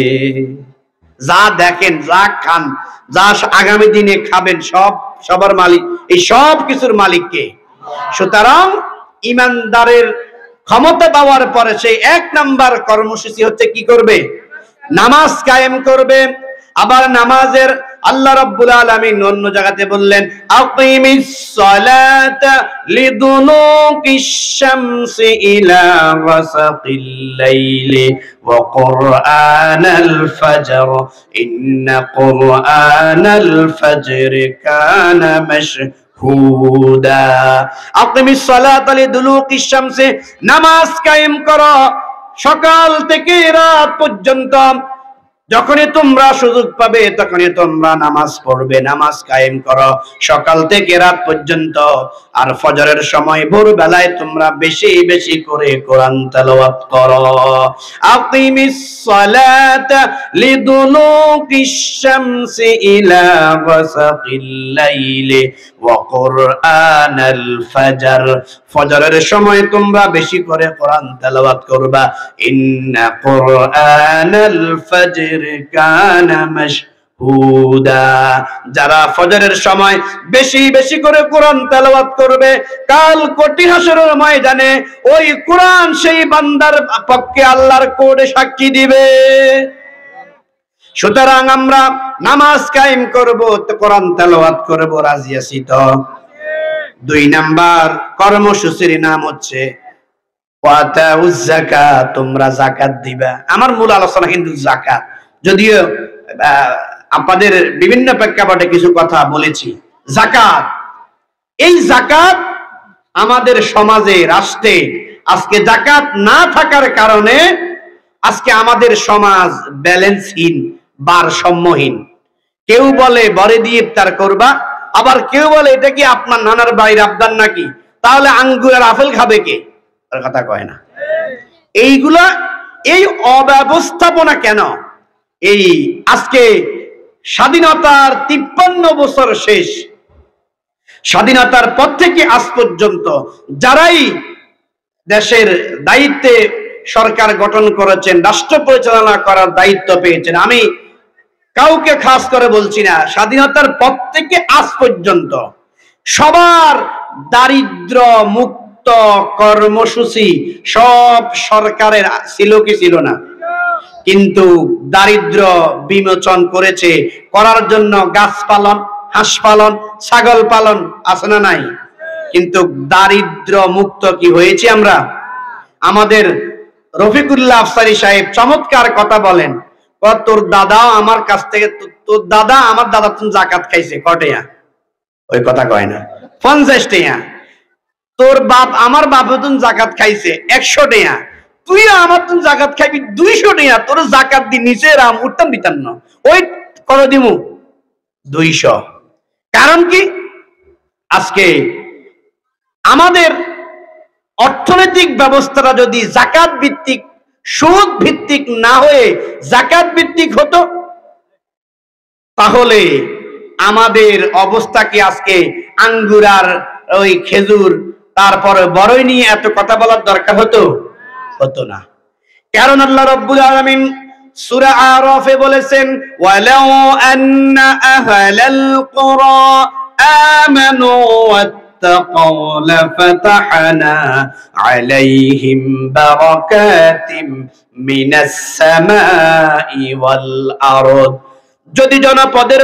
যা দেখেন, যা খান, যা আগামী দিনে খাবেন, সবার মালিক, এই সব কিছুর মালিক কে? সুতরাং ইমানদারের ক্ষমতা পাওয়ার পরে সেই এক নাম্বার কর্মসূচি হচ্ছে কি করবে? নামাজ কায়েম করবে। আবার নামাজের আল্লাহ রাব্বুল আলামিন অন্য জায়গাতে বললেন আকিমিস সালাতা লিদুলুকিশ শামসি ইলা গাসাকিল লাইলি ওয়া কুরআনাল ফাজর ইন্না কুরআনাল ফাজরি কানা মাশহুদা। আকিমিস সালাতা লিদুলুকিশ শামসি, নামাজ কায়েম করো সকাল থেকে রাত পর্যন্ত। যখনই তোমরা সুযোগ পাবে তখনই তোমরা নামাজ পড়বে, নামাজ কায়েম করো সকাল থেকে রাত পর্যন্ত। আর ফজরের সময় ভোরবেলায় তোমরা বেশি বেশি করে কোরআন তেলাওয়াত করো। আকিমিস সালাতা লিদুলুকিশ শামসি ইলা গাসাকিল লাইলি ওয়া কুরআনাল ফাজর, ফজরের সময় তোমরা বেশি করে কোরআন তেলাওয়াত করবা। ইন্না কুরআনাল ফাজর কানা মাশহুদা, যারা ফজরের সময় বেশি বেশি করে কোরআন তেলাওয়াত করবে, কাল কোটি হাসরের ময়দানে ওই কোরআন সেই বান্দার পক্ষে আল্লাহর কোর্টে সাক্ষী দিবে। সুতরাং আমরা নামাজ কায়েম করব, কোরআন তেলাওয়াত করব, রাজি আছি তো? 2 নাম্বার কর্মসূচির নাম হচ্ছে ওয়াতাউজ যাকাত, তোমরা যাকাত দিবা। আমার মূল আলোচনা কিন্তু যাকাত, যদিও আপনাদের বিভিন্ন প্রেক্ষাপটে কিছু কথা বলেছি। যাকাত এই যাকাত আমাদের সমাজে, রাষ্ট্রে আজকে যাকাত না থাকার কারণে আজকে আমাদের সমাজ ব্যালেন্সহীন, ভারসাম্যহীন। কেউ বলে বরে দিয়ে ইফতার করবা, আবার কেউ বলে এটা কি আপনার নানার বাড়ির আবদার নাকি, তাহলে আঙ্গুর আর আপেল খাবে কে? তার কথা কয় না। এইগুলা, এই অব্যবস্থাপনা কেন? এই আজকে স্বাধীনতার 53 বছর শেষ, স্বাধীনতার পর থেকে আজ পর্যন্ত যারাই দেশের দায়িত্বে সরকার গঠন করেছেন, রাষ্ট্র পরিচালনা করার দায়িত্ব পেয়েছেন, আমি কাউকে খাস করে বলছি না, স্বাধীনতার পর থেকে আজ পর্যন্ত সবার দারিদ্র মুক্ত কর্মসূচি সব সরকারের ছিল কি ছিল না? কিন্তু দারিদ্র বিমোচন করেছে, করার জন্য গাছ পালন, হাঁস পালন, ছাগল পালন আছে না নাই? কিন্তু দারিদ্র মুক্ত কি হয়েছে আমরা? আমাদের রফিকুল্লাহ আফসারী সাহেব চমৎকার কথা বলেন, তোর দাদা আমার কাছ থেকে, তোর দাদা আমার দাদা তুমি যাকাত খাইছে কটেয়া? ওই কথা কয় না, 50 টাকা। তোর বাপ আমার বাপ তুমি যাকাত খাইছে 100 টাকা, তুই আমার তুমি যাকাত খাইবি 200 টাকা। তোর যাকাত দি নিচে রাম উঠতাম দিতাম না, ওই কত দিমু 200। কারণ কি? আজকে আমাদের অর্থনৈতিক ব্যবস্থাটা যদি যাকাত ভিত্তিক, সুদ ভিত্তিক না হয়ে যাকাত ভিত্তিক হতো, তাহলে আমাদের অবস্থা কি আজকে আঙ্গুর আর ওই খেজুর তারপরে বড়ই নিয়ে এত কথা বলার দরকার হতো? হতো না। কারণ আল্লাহ রাব্বুল আলামিন সূরা আরাফে বলেছেন, ওয়ালাউ আন্না আহলাল কুরা আমানু ওয়াত্তাকাউ লাফাতাহনা আলাইহিম বারাকাতিম মিনাস সামাই ওয়াল আরদ। যদি জনপদের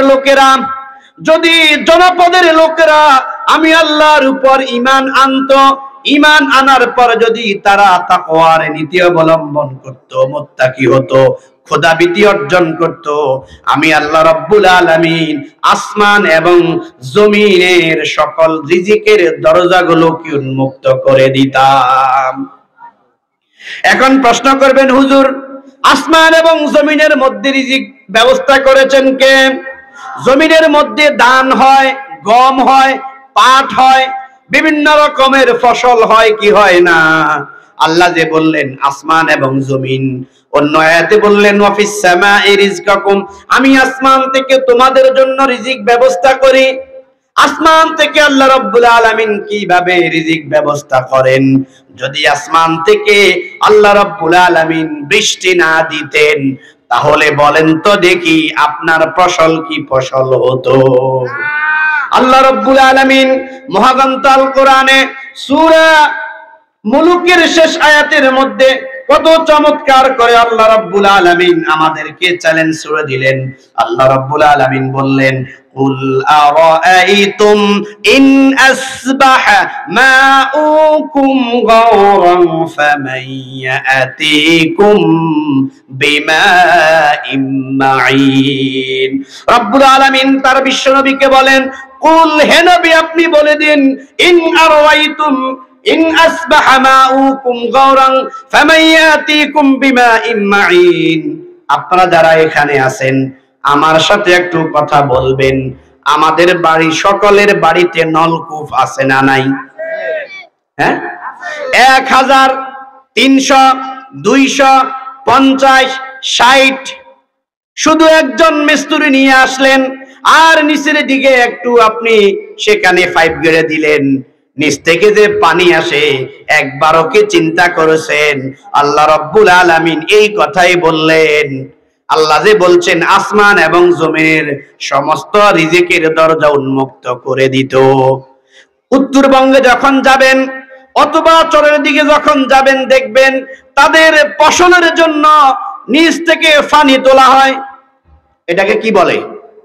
লোকেরা আমি আল্লাহর উপর ঈমান আনতো, ঈমান আনার পর যদি তারা তাকওয়ার নীতি অবলম্বন করত, মুত্তাকি হতো, খোদাভীতি অর্জন করত, আমি আল্লাহ রাব্বুল আলামিন আসমান এবং জমিনের সকল রিজিকের দরজাগুলোকে উন্মুক্ত করে দিতাম। এখন প্রশ্ন করবেন, হুজুর আসমান এবং জমিনের মধ্যে রিজিক ব্যবস্থা করেছেন কে? জমিনের মধ্যে ধান হয়, গম হয়, পাট হয়, বিভিন্ন রকমের ফসল হয় কি হয় না? আল্লাহ যে বললেন আসমান এবং জমিন, অন্য আয়াতে বললেন ওয়াফিস সামাই রিজকাকুম, আমি আসমান থেকে তোমাদের জন্য রিজিক ব্যবস্থা করি। আসমান থেকে আল্লাহ রাব্বুল আলামিন কিভাবে রিজিক ব্যবস্থা করেন? যদি আসমান থেকে আল্লাহ রাব্বুল আলামিন বৃষ্টি না দিতেন, তাহলে বলেন তো দেখি আপনার ফসল কি ফসল হতো? আল্লাহ রাব্বুল আলামিন মহাগ্রন্থ আল কোরআনে সূরা মুলুকের শেষ আয়াতের মধ্যে কত চমৎকার করে আল্লাহ রাব্বুল আলামিন আমাদেরকে চ্যালেঞ্জ করে দিলেন। আল্লাহ রাব্বুল আলামিন বললেন, কুল আরাআইতুম ইন আসবাহা মাউকুম গাওরান ফামান ইয়াতিকুম বিমাইম মাঈন। রাব্বুল আলামিন তার বিশ্ব নবীকে বলেন, কুল, হে নবী আপনি বলে দিন, ইন আরাআইতুম ইন আসবাহা মাউকুম গাওরান ফামান ইয়াতিকুম বিমাইম মাঈন। আপনারা যারা এখানে আছেন আমার সাথে একটু কথা বলবেন, আমাদের বাড়ি সকলের বাড়িতে নলকূপ আছে না নাই? হ্যাঁ, 1000, 300, 200, 50, 60, শুধু একজন মিস্ত্রি নিয়ে আসলেন আর নিচের দিকে একটু আপনি সেখানে পাইপ গেড়ে দিলেন, নিচ থেকে যে পানি আসে একবারও কি চিন্তা করেছেন? আল্লাহ রাব্বুল আলামিন এই কথাই বললেন। আল্লাহ যে বলছেন আসমান এবং জমিনের সমস্ত রিজিকের দরজা উন্মুক্ত করে দিত। উত্তরবঙ্গে যখন যাবেন অথবা চরের দিকে যখন যাবেন, দেখবেন তাদের ফসলের জন্য নিচ থেকে পানি তোলা হয়। এটাকে কি বলে?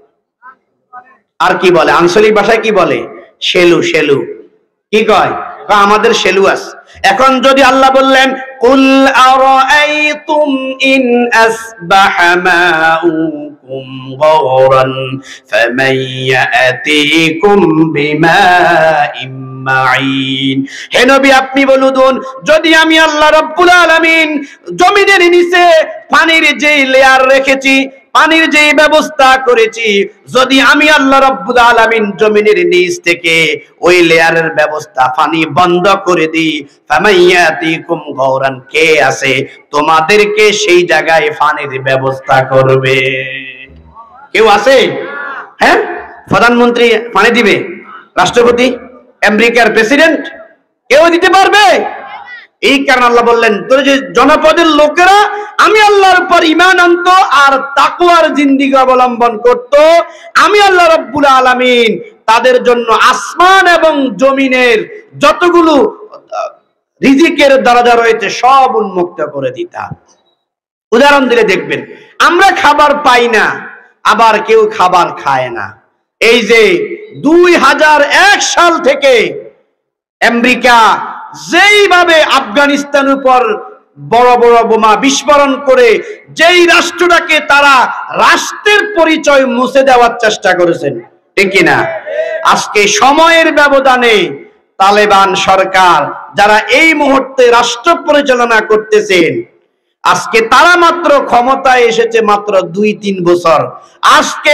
আর কি বলে? আঞ্চলিক ভাষায় কি বলে? শেলু। শেলু কি কয়? আমাদের শেলু আছে। এখন যদি আল্লাহ বললেন, কুল আরাআইতুম ইন আসবাহা মাউকুম يأتيكم غورا فمن يأتيكم بماء মাইন। হে নবী আপনি বলুন, যদি আমি আল্লাহ রাব্বুল আলামিন জমিনের নিচে পানির যে লেয়ার রেখেছি, পানির যে ব্যবস্থা করেছি, যদি আমি আল্লাহ রাব্বুল আলামিন জমিনের নিচ থেকে ওই লেয়ারের ব্যবস্থা পানি বন্ধ করে দিই, ফামাইয়াতিকুম গৌরান, কে আছে তোমাদেরকে সেই জায়গায় পানির ব্যবস্থা করবে? কেউ আছে? হ্যাঁ, প্রধানমন্ত্রী পানি দিবে? রাষ্ট্রপতি, আমেরিকার প্রেসিডেন্ট, কেউ দিতে পারবে? এই কারণে আল্লাহ বললেন, তোর যে জনপদের লোকেরা আমি আল্লাহর উপর ঈমান আনতো আর তাকওয়ার জিন্দেগি অবলম্বন করত, আমি আল্লাহ রাব্বুল আলামিন তাদের জন্য আসমান এবং জমিনের যতগুলো রিজিকের দরজা রয়েছে সব উন্মুক্ত করে দিতাম। উদাহরণ দিলে দেখবেন, আমরা খাবার পাই না, আবার কেউ খাবার খায় না। এই যে 2001 সাল থেকে আমেরিকা যেইভাবে আফগানিস্তান উপর বড় বড় বোমা বিস্ফোরণ করে যেই রাষ্ট্রটাকে তারা রাষ্ট্রের পরিচয় মুছে দেওয়ার চেষ্টা করেছেন, ঠিক কিনা? আজকে সময়ের ব্যবধানে তালেবান সরকার যারা এই মুহূর্তে রাষ্ট্র পরিচালনা করতেছেন, আজকে তারা মাত্র ক্ষমতায় এসেছে মাত্র 2-3 বছর। আজকে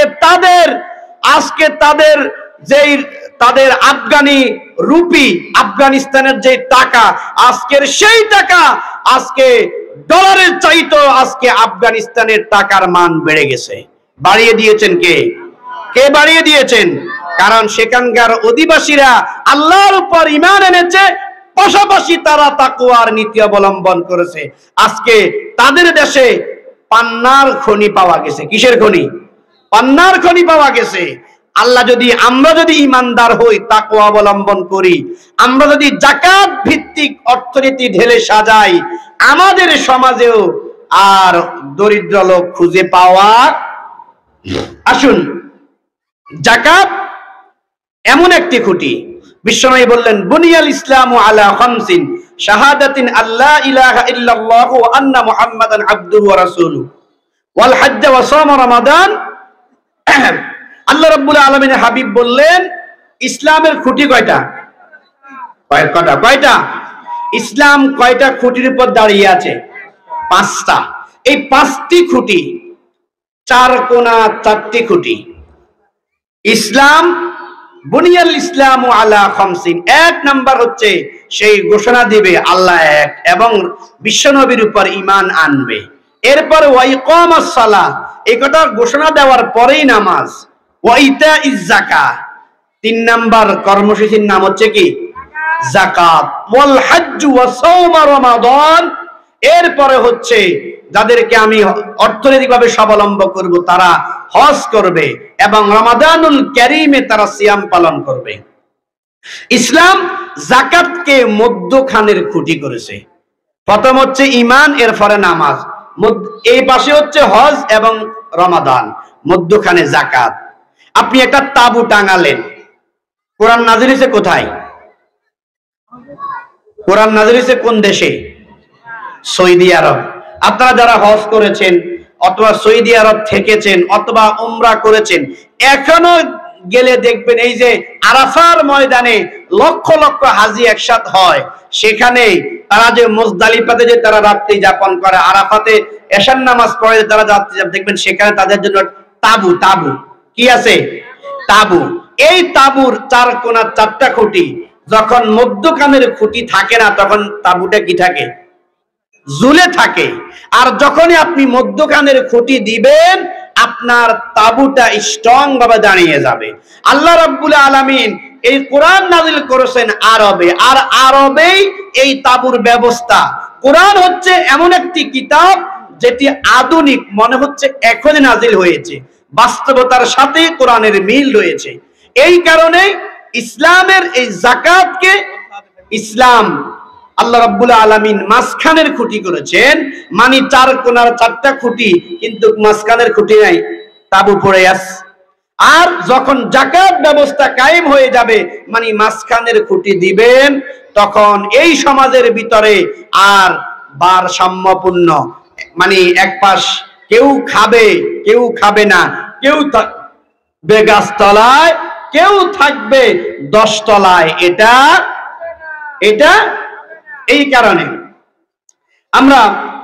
তাদের যেই তাদের আফগানি রুপি, আফগানিস্তানের যে টাকা, আজকের সেই টাকা আজকে ডলারের চাইতো আজকে আফগানিস্তানের টাকার মান বেড়ে গেছে। বাড়িয়ে দিয়েছেন কে? কে বাড়িয়ে দিয়েছেন? কারণ সেখানকার অধিবাসীরা আল্লাহর উপর ঈমান এনেছে, পাশাপাশি তারা তাকওয়ার নীতি অবলম্বন করেছে। আজকে তাদের দেশে পান্নার খনি পাওয়া গেছে। কিসের খনি? পান্নার খনি পাওয়া গেছে। আমরা যদি ইমানদার হই, তাকওয়া অবলম্বন করি, আমরা যদি যাকাত ভিত্তিক অর্থনীতি ঢেলে সাজাই, আমাদের সমাজেও আর দরিদ্র লোক খুঁজে পাওয়া। আসুন, যাকাত এমন একটি খুঁটি, বিশ্বনবী বললেন, বুনিয়াল ইসলামু আলা খামসিন, শাহাদাতিন আল্লা ইলাহা ইল্লাল্লাহু ওয়া আন্না মুহাম্মাদান আবদুহু ওয়া রাসূলুহু, ওয়াল হজ্জ ওয়া সাওম রমাদান। আল্লাহ রাব্বুল আলামিনের হাবিব বললেন, ইসলামের খুঁটি কয়টা? কয়টা? ইসলাম কয়টা খুঁটির উপর দাঁড়িয়ে আছে? 5টা। এই 5টি খুঁটি, 4 কোণা 4টি খুঁটি। ইসলাম, বুনিয়াল ইসলামু আলা খামসিন, 1 নাম্বার হচ্ছে সেই ঘোষণা দিবে আল্লাহ এক এবং বিশ্বনবীর উপর ঈমান আনবে। এরপর ওয়া ইকামাস সালাহ, এই কথা ঘোষণা দেওয়ার পরেই নামাজ। ওয়া ইতাইজ যাকাত, 3 নাম্বার কর্মসূচির নাম হচ্ছে কি? যাকাত। ওয়াল হজ্জ ওয়া সাওম রমাদান, এরপরে হচ্ছে যাদেরকে আমি অর্থনৈতিকভাবে স্বাবলম্বী করব তারা হজ করবে এবং রমাদানুল কারীমে তারা সিয়াম পালন করবে। ইসলাম যাকাতকে মধ্যখানের খুঁটি করেছে। প্রথম হচ্ছে ঈমান, এরপরে নামাজ, এই পাশে হচ্ছে হজ এবং রমাদান, মধ্যখানে যাকাত। আপনি একটা তাবু টাঙালেন, কোরআন নাযিল হয়েছে কোথায়? কোরআন নাযিল হয়েছে কোন দেশে? Saudi Arab. আপনারা যারা হজ করেছেন অথবা সৌদি আরব থেকেছেন অথবা উমরা করেছেন, এখনো গেলে দেখবেন এই যে আরাফার ময়দানে লক্ষ লক্ষ হাজি একসাথ হয়, সেখানে তারা যে মুজদালিফাতে যে তারা রাত্রি যাপন করে, আরাফাতে এশার নামাজ পড়ে তারা রাত্রি দেখবেন সেখানে তাদের জন্য তাবু কি আছে? তাবু। এই তাবুর 4 কোণা 4টা খুঁটি, যখন মধ্যখানের খুঁটি থাকে না তখন তাবুটা কি থাকে? ঝুলে থাকে। আর যখনই আপনি মধ্যখানের খুঁটি দিবেন, আপনার তাবুটা স্ট্রং ভাবে দাঁড়িয়ে যাবে। আল্লাহ রাব্বুল আলামিন এই কোরআন নাযিল করেছেন আরবে, আর আরবেই এই তাবুর ব্যবস্থা। কোরআন হচ্ছে এমন একটি কিতাব যেটি আধুনিক মনে হচ্ছে এখনই নাযিল হয়েছে, বাস্তবতার সাথে কোরআনের মিল রয়েছে। এই কারণে ইসলামের এই যাকাতকে ইসলাম আল্লাহ রাব্বুল আলামিন মাঝখানের খুঁটি করেছেন, মানে 4 কোণার 4টা খুঁটি, কিন্তু মাঝখানের খুঁটি নাই, তাবু পড়ে আছে। আর যখন যাকাত ব্যবস্থা কায়েম হয়ে যাবে, মানে মাঝখানের খুঁটি দিবেন, তখন এই সমাজের ভিতরে আর ভারসাম্যপূর্ণ, মানে এক পাশ কেউ খাবে কেউ খাবে না, কেউ থাকবে গাছতলায়, কেউ থাকবে 10 তলায়। এটা এই কারণে আমরা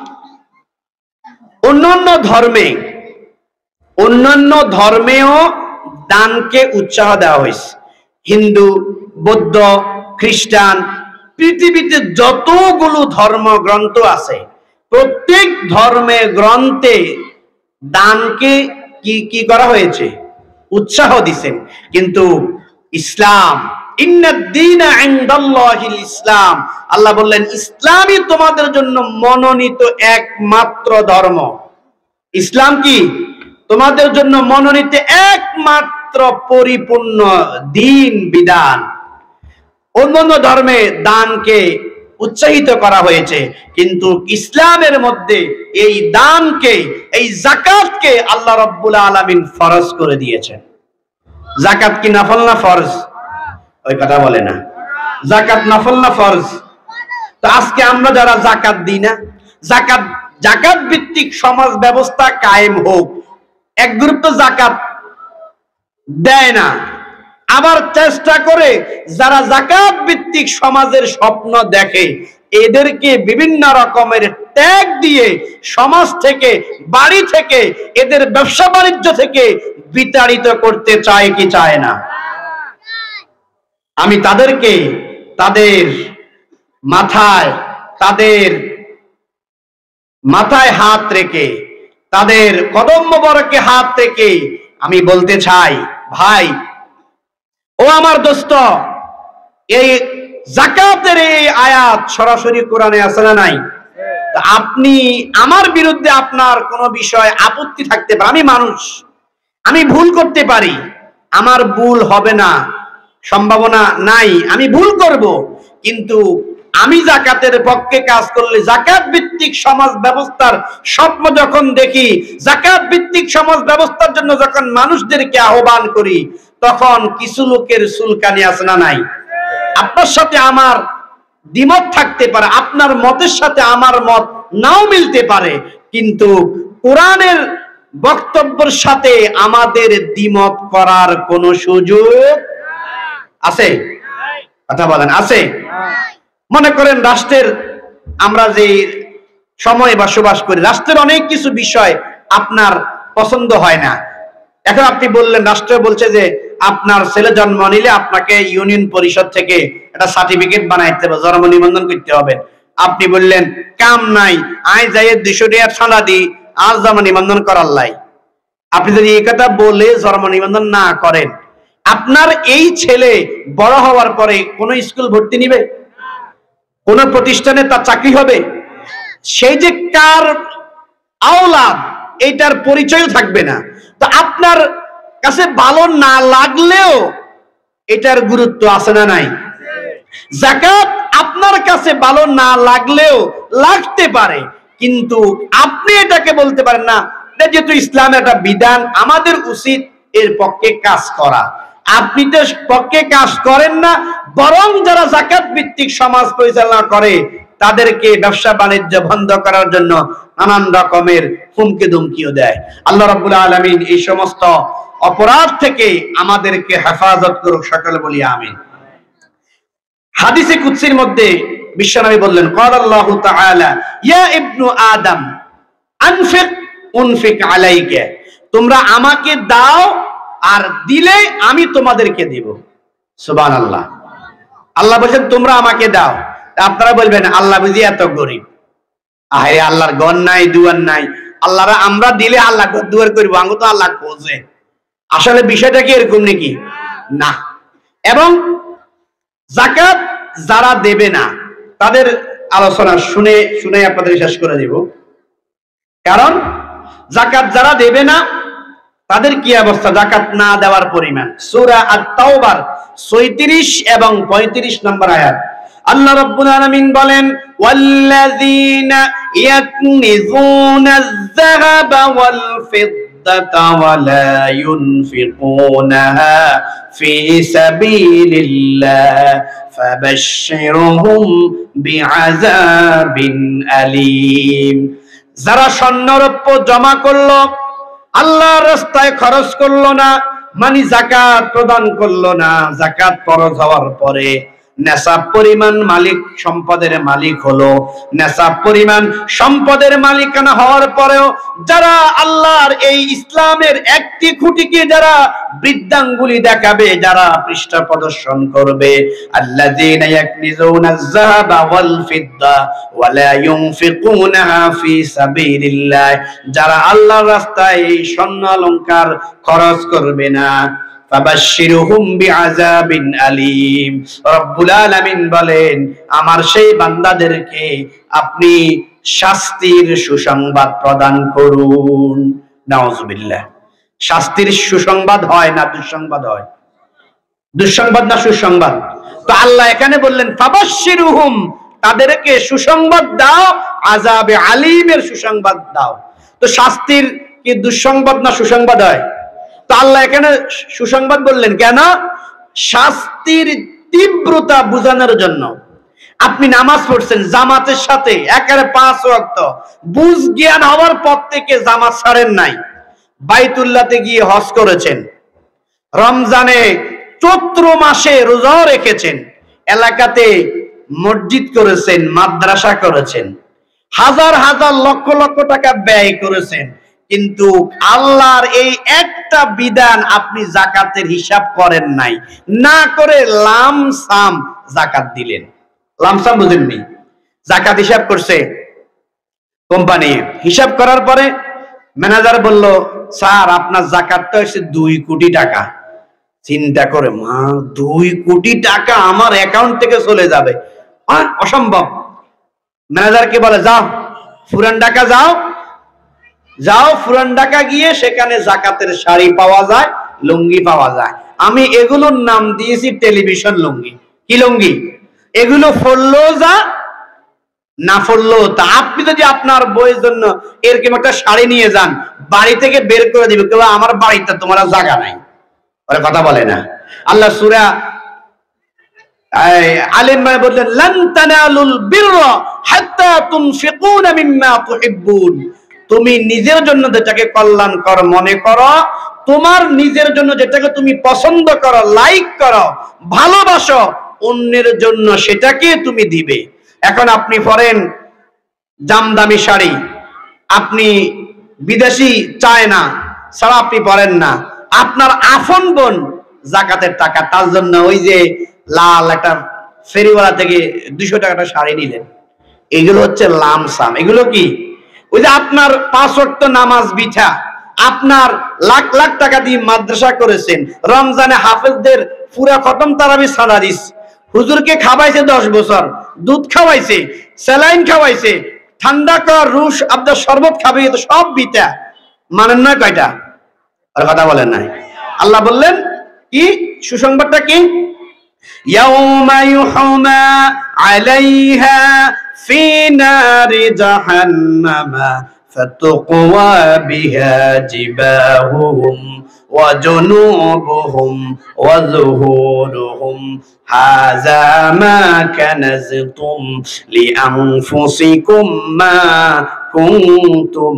অন্যান্য ধর্মেও দানকে উৎসাহ দেওয়া হয়েছে। হিন্দু, বৌদ্ধ, খ্রিস্টান, পৃথিবীতে যতগুলো ধর্মগ্রন্থ আছে প্রত্যেক ধর্মের গ্রন্থে দানকে কি করা হয়েছে? উৎসাহ দিয়েছেন। কিন্তু ইসলাম, ইন্নাদ-দীনা ইনদাল্লাহিল ইসলাম, আল্লাহ বললেন ইসলামই তোমাদের জন্য মনোনীত একমাত্র ধর্ম। ইসলাম কি তোমাদের জন্য মনোনীত একমাত্র পরিপূর্ণ দ্বীন বিধান। অন্যান্য ধর্মে দানকে উৎসাহিত করা হয়েছে, কিন্তু ইসলামের মধ্যে এই দানকে, এই যাকাতকে আল্লাহ রাব্বুল আলামিন ফরজ করে দিয়েছেন। যাকাত কি নফল না ফরজ? ওই কথা বলে না। যাকাত নফল না ফরজ? তো আজকে আমরা যারা যাকাত দিই না, যাকাত ভিত্তিক সমাজ ব্যবস্থা কায়েম হোক। এক গ্রুপ তো যাকাত দেয় না, আবার চেষ্টা করে যারা যাকাত ভিত্তিক সমাজের স্বপ্ন দেখে এদেরকে বিভিন্ন রকমের ট্যাগ দিয়ে সমাজ থেকে, বাড়ি থেকে, এদের ব্যবসা বাণিজ্য থেকে বিতাড়িত করতে চায় কি চায় না? আমি তাদেরকে তাদের মাথায় হাত রেখে, তাদের কদম মোবারকে হাত রেখে আমি বলতে চাই, ভাই ও আমার দোস্ত, এই যাকাতের এই আয়াত সরাসরি কোরআনে আছে না নাই? আপনি আমার বিরুদ্ধে আপনার কোনো বিষয় আপত্তি থাকতে পারে, আমি মানুষ, আমি ভুল করতে পারি, আমার ভুল হবে না, সম্ভাবনা নাই, আমি ভুল করব, কিন্তু আমি যাকাতের পক্ষে কাজ করলে, যাকাত ভিত্তিক সমাজ ব্যবস্থার স্বপ্ন যখন দেখি, যাকাত ভিত্তিক সমাজ ব্যবস্থার জন্য যখন মানুষদেরকে আহ্বান করি, তখন কিছু লোকের চুলকানি আছে না নাই? আপনার সাথে আমার দ্বিমত থাকতে পারে, আপনার মতের সাথে আমার মত নাও মিলতে পারে, কিন্তু কোরআনের বক্তব্যের সাথে আমাদের দ্বিমত করার কোনো সুযোগ আছে? কথা বলেন, আছে? মনে করেন রাষ্ট্রের, আমরা যে সময় বসবাস করি, রাষ্ট্রের অনেক কিছু বিষয় আপনার পছন্দ হয় না। এখন আপনি বললেন, রাষ্ট্র বলছে যে আপনার ছেলে জন্ম নিলে আপনাকে ইউনিয়ন পরিষদ থেকে একটা সার্টিফিকেট বানাইতে হবে, জন্ম নিবন্ধন করতে হবে। আপনি বললেন কাম নাই, আই যাই 200 টাকা ছাড়া দিই, আর জন্ম নিবন্ধন করার লাই। আপনি যদি এই কথা বলে জন্ম নিবন্ধন না করেন, আপনার এই ছেলে বড় হওয়ার পরে কোন স্কুল ভর্তি নিবে? কোন প্রতিষ্ঠানে তার চাকরি হবে? সেই যে কার আওলাদ, এটার পরিচয় থাকবে না। তো আপনার কাছে ভালো না লাগলেও এটার গুরুত্ব আছে না নাই? যাকাত আপনার কাছে ভালো না লাগলেও লাগতে পারে, কিন্তু আপনি এটাকে বলতে পারেন না, যেহেতু ইসলামের একটা বিধান, আমাদের উচিত এর পক্ষে কাজ করা। আপনি তো পক্ষে কাজ করেন না, বরং যারা যাকাত ভিত্তিক সমাজ পরিচালনা করে তাদেরকে ব্যবসা বাণিজ্য বন্ধ করার জন্য নানান রকমের হুমকি ধমকিও দেয়। আল্লাহ রাব্বুল আলামিন এই সমস্ত অপরাধ থেকে আমাদেরকে হেফাজত করুক, সকলে বলি আমিন। হাদিসে কুদসির মধ্যে বিশ্বনবী বললেন, ক্বাল আল্লাহু তাআলা ইয়া ইবনু আদম আনফিক উনফিক আলাইকা, তোমরা আমাকে দাও আর দিলে আমি তোমাদেরকে দেব। সুবহানাল্লাহ। আল্লাহ বলেন তোমরা আমাকে দাও। আপনারা বলবেন আল্লাহ বুঝি এত গরিব, আহে আল্লাহর ঘর নাই, দুয়ার নাই, আল্লাহরা আমরা দিলে আল্লাহ ঘর দুয়ার করবো, আঙ্গো তো আল্লাহ খোঁজে। আসলে বিষয়টা কি এরকম নাকি? না। এবং যাকাত যারা দেবে না তাদের আলোচনা শুনে আপনাদের শেষ করে দেব। কারণ যাকাত যারা দেবে না তাদের কি অবস্থা, যাকাত না দেওয়ার পরিমাণ। সূরা আত-তাওবার 36 এবং 35 নম্বর আয়াত আল্লাহ রাব্বুল আলামিন বলেন, ওয়াল্লাযীনা ইয়াকনিজুনাজ যাহাবা ওয়াল ফিদ্দাতা ওয়া লা ইউনফিকুনাহা ফি সাবিলিল্লাহ ফাবাশশিরহুম বিআযাবিন আলীম। যারা স্বর্ণরৌপ্য জমা করলো, আল্লাহর রাস্তায় খরচ করলো না, মানে যাকাত প্রদান করলো না, যাকাত ফরজ হওয়ার পরে নেশাব পরিমাণ মালিক সম্পদের মালিক হলো, নেশাব পরিমাণ সম্পদের মালিকানা হওয়ার পরেও যারা আল্লাহর এই ইসলামের একটি খুঁটিকে যারা বৃদ্ধাঙ্গুলি দেখাবে, যারা পৃষ্ঠা প্রদর্শন করবে, আল্লাযীনা ইয়াকনিজুনাজ যাহাবা ওয়াল ফিদ্দা ওয়া লা ইউনফিকুনাহা ফি সাবিলিল্লাহ, যারা আল্লাহর রাস্তায় এই স্বর্ণ অলংকার খরচ করবে না, ফাবাশশিরহুম বিআযাবিন আলীম। রব্বুল আলামিন বলেন, আমার সেই বান্দাদেরকে আপনি শাস্তির সুসংবাদ প্রদান করুন। নাউযুবিল্লাহ। শাস্তির সুসংবাদ হয় না দুঃসংবাদ হয়? দুঃসংবাদ না সুসংবাদ? তো আল্লাহ এখানে বললেন ফাবাশশিরহুম, তাদেরকে সুসংবাদ দাও, আযাবে আলীমের সুসংবাদ দাও। তো শাস্তির কি দুঃসংবাদ না সুসংবাদ হয়? তো আল্লাহ এখানে সুসংবাদ বললেন কেন? শাস্তির তীব্রতা বোঝানোর জন্য। আপনি নামাজ পড়ছেন জামাতের সাথে একেবারে 5 ওয়াক্ত, বুঝ জ্ঞান হওয়ার পর থেকে জামাত ছাড়েন নাই, বাইতুল্লাহতে গিয়ে হজ করেছেন, রমজানে চৈত্র মাসে রোজা রেখেছেন, এলাকাতে মসজিদ করেছেন, মাদ্রাসা করেছেন, হাজার হাজার লক্ষ লক্ষ টাকা ব্যয় করেছেন, কিন্তু আল্লাহর এই একটা বিধান আপনি যাকাতের হিসাব করেন নাই, না করে লামসাম যাকাত দিলেন। লামসাম বুঝেননি? যাকাত হিসাব করছে কোম্পানি, হিসাব করার পরে ম্যানেজার বলল, স্যার আপনার যাকাতটা হচ্ছে 2 কোটি টাকা। চিন্তা করে, মা 2 কোটি টাকা আমার অ্যাকাউন্ট থেকে চলে যাবে, অসম্ভব। ম্যানেজারকে বলে, যাও পুরান ঢাকা যাও, যাও পুরান ঢাকা গিয়ে সেখানে যাকাতের শাড়ি পাওয়া যায়, লুঙ্গি পাওয়া যায়। আমি এগুলোর নাম দিয়েছি টেলিভিশন লুঙ্গি। কি লুঙ্গি? এগুলো পড়লো যা, না পড়লো তা। আপনি যদি আপনার বইয়ের জন্য এরকম একটা শাড়ি নিয়ে যান, বাড়ি থেকে বের করে দিবে, কেউ আমার বাড়িতে তোমার জায়গা নাই, ওরা কথা বলে না। আল্লাহ সূরা আলে ইমরান বললেন, লান তানালুল বিররা হাত্তা তুনফিকুনা মিম্মা তুহিব্বুন। তুমি নিজের জন্য যেটাকে কল্যাণকর মনে করো, তোমার নিজের জন্য যেটাকে তুমি পছন্দ করো, লাইক করো, ভালোবাসো, অন্যের জন্য সেটাকে তুমি দিবে। এখন আপনি পরেন জামদামি শাড়ি, আপনি বিদেশি চায়না ছাড়া আপনি পরেন না, আপনার আপন বোন যাকাতের টাকা, তার জন্য ওই যে লাল একটা ফেরিওয়ালা থেকে 200 টাকাটা শাড়ি নিলেন, এগুলো হচ্ছে লামসাম। এগুলো কি? ওই যে আপনার 5 ওয়াক্ত নামাজ বিঠা, আপনার লাখ লাখ টাকা দিয়ে মাদ্রাসা করেছেন, রমজানে হাফেজদের পুরা খতম তারাবি সালাদিস, হুজুরকে খাওয়াইছে 10 বছর, দুধ খাওয়াইছে, স্যালাইন খাওয়াইছে, ঠান্ডা কর রুশ আপনার শরবত খাবে, তো সব বিটা। মানেন না কয়টা? আর কথা বলেন নাই। আল্লাহ বললেন কি সুসংবাদটা কি? ইয়াউমা ইউহমা আলাইহা ফি নারি জাহান্নামা ফাতুকওয়া বিহা জিবাহুম ওয়া জুনুবুহুম ওয়া যুহুরুহুম হাযা মা কানাজতুম লিআনফুসিকুম মা কুনতুম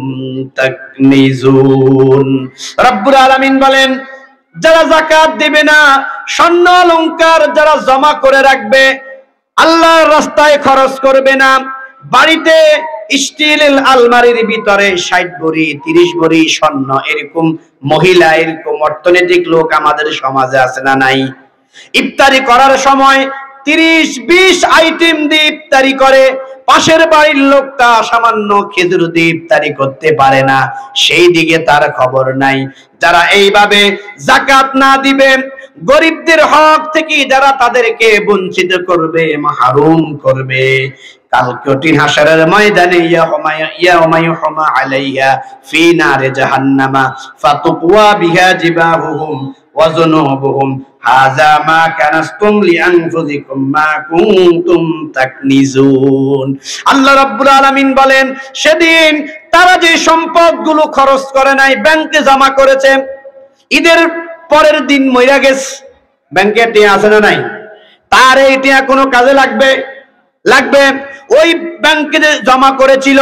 তাকনিজুন। রব্বুল আলামিন বলেন, যারা যাকাত দিবে না, স্বর্ণ অলংকার যারা জমা করে রাখবে, আল্লাহর রাস্তায় খরচ করবে না, বাড়িতে স্টিলের আলমারির ভিতরে 60 ভরি 30 ভরি স্বর্ণ, এরকম মহিলা, এরকম অর্থনৈতিক লোক আমাদের সমাজে আছে না নাই? ইফতারি করার সময় 30-20 আইটেম দিয়ে ইফতারি করে, পাশের বাড়ির লোকটা সামান্য খেজুর দিয়ে ইফতারি করতে পারে না, সেই দিকে তার খবর নাই। যারা এইভাবে যাকাত না দিবে, গরিবদের হক থেকে যারা তাদেরকে বঞ্চিত করবে, মাহরুম করবে, কাল কঠিন হাসরের ময়দানে ইয়াউমা ইউহমা আলাইহা ফি নারি জাহান্নামা ফাতুকওয়া বিহা জিবাহুহুম ওয়া যুনুবুহুম হাযা মা কানাসতুম লিআনফুসিকুম মা কুনতুম তাকনিজুন। আল্লাহ রাব্বুল আলামিন বলেন, সেদিন তারা যে সম্পদগুলো খরচ করে নাই, ব্যাংকে জমা করেছে, ঈদের পরের দিন মইরা গেছে, ব্যাংকে টিয়া আছে না নাই? তার এই টিয়া কোনো কাজে লাগবে? ওই ব্যাংকে যে জমা করেছিল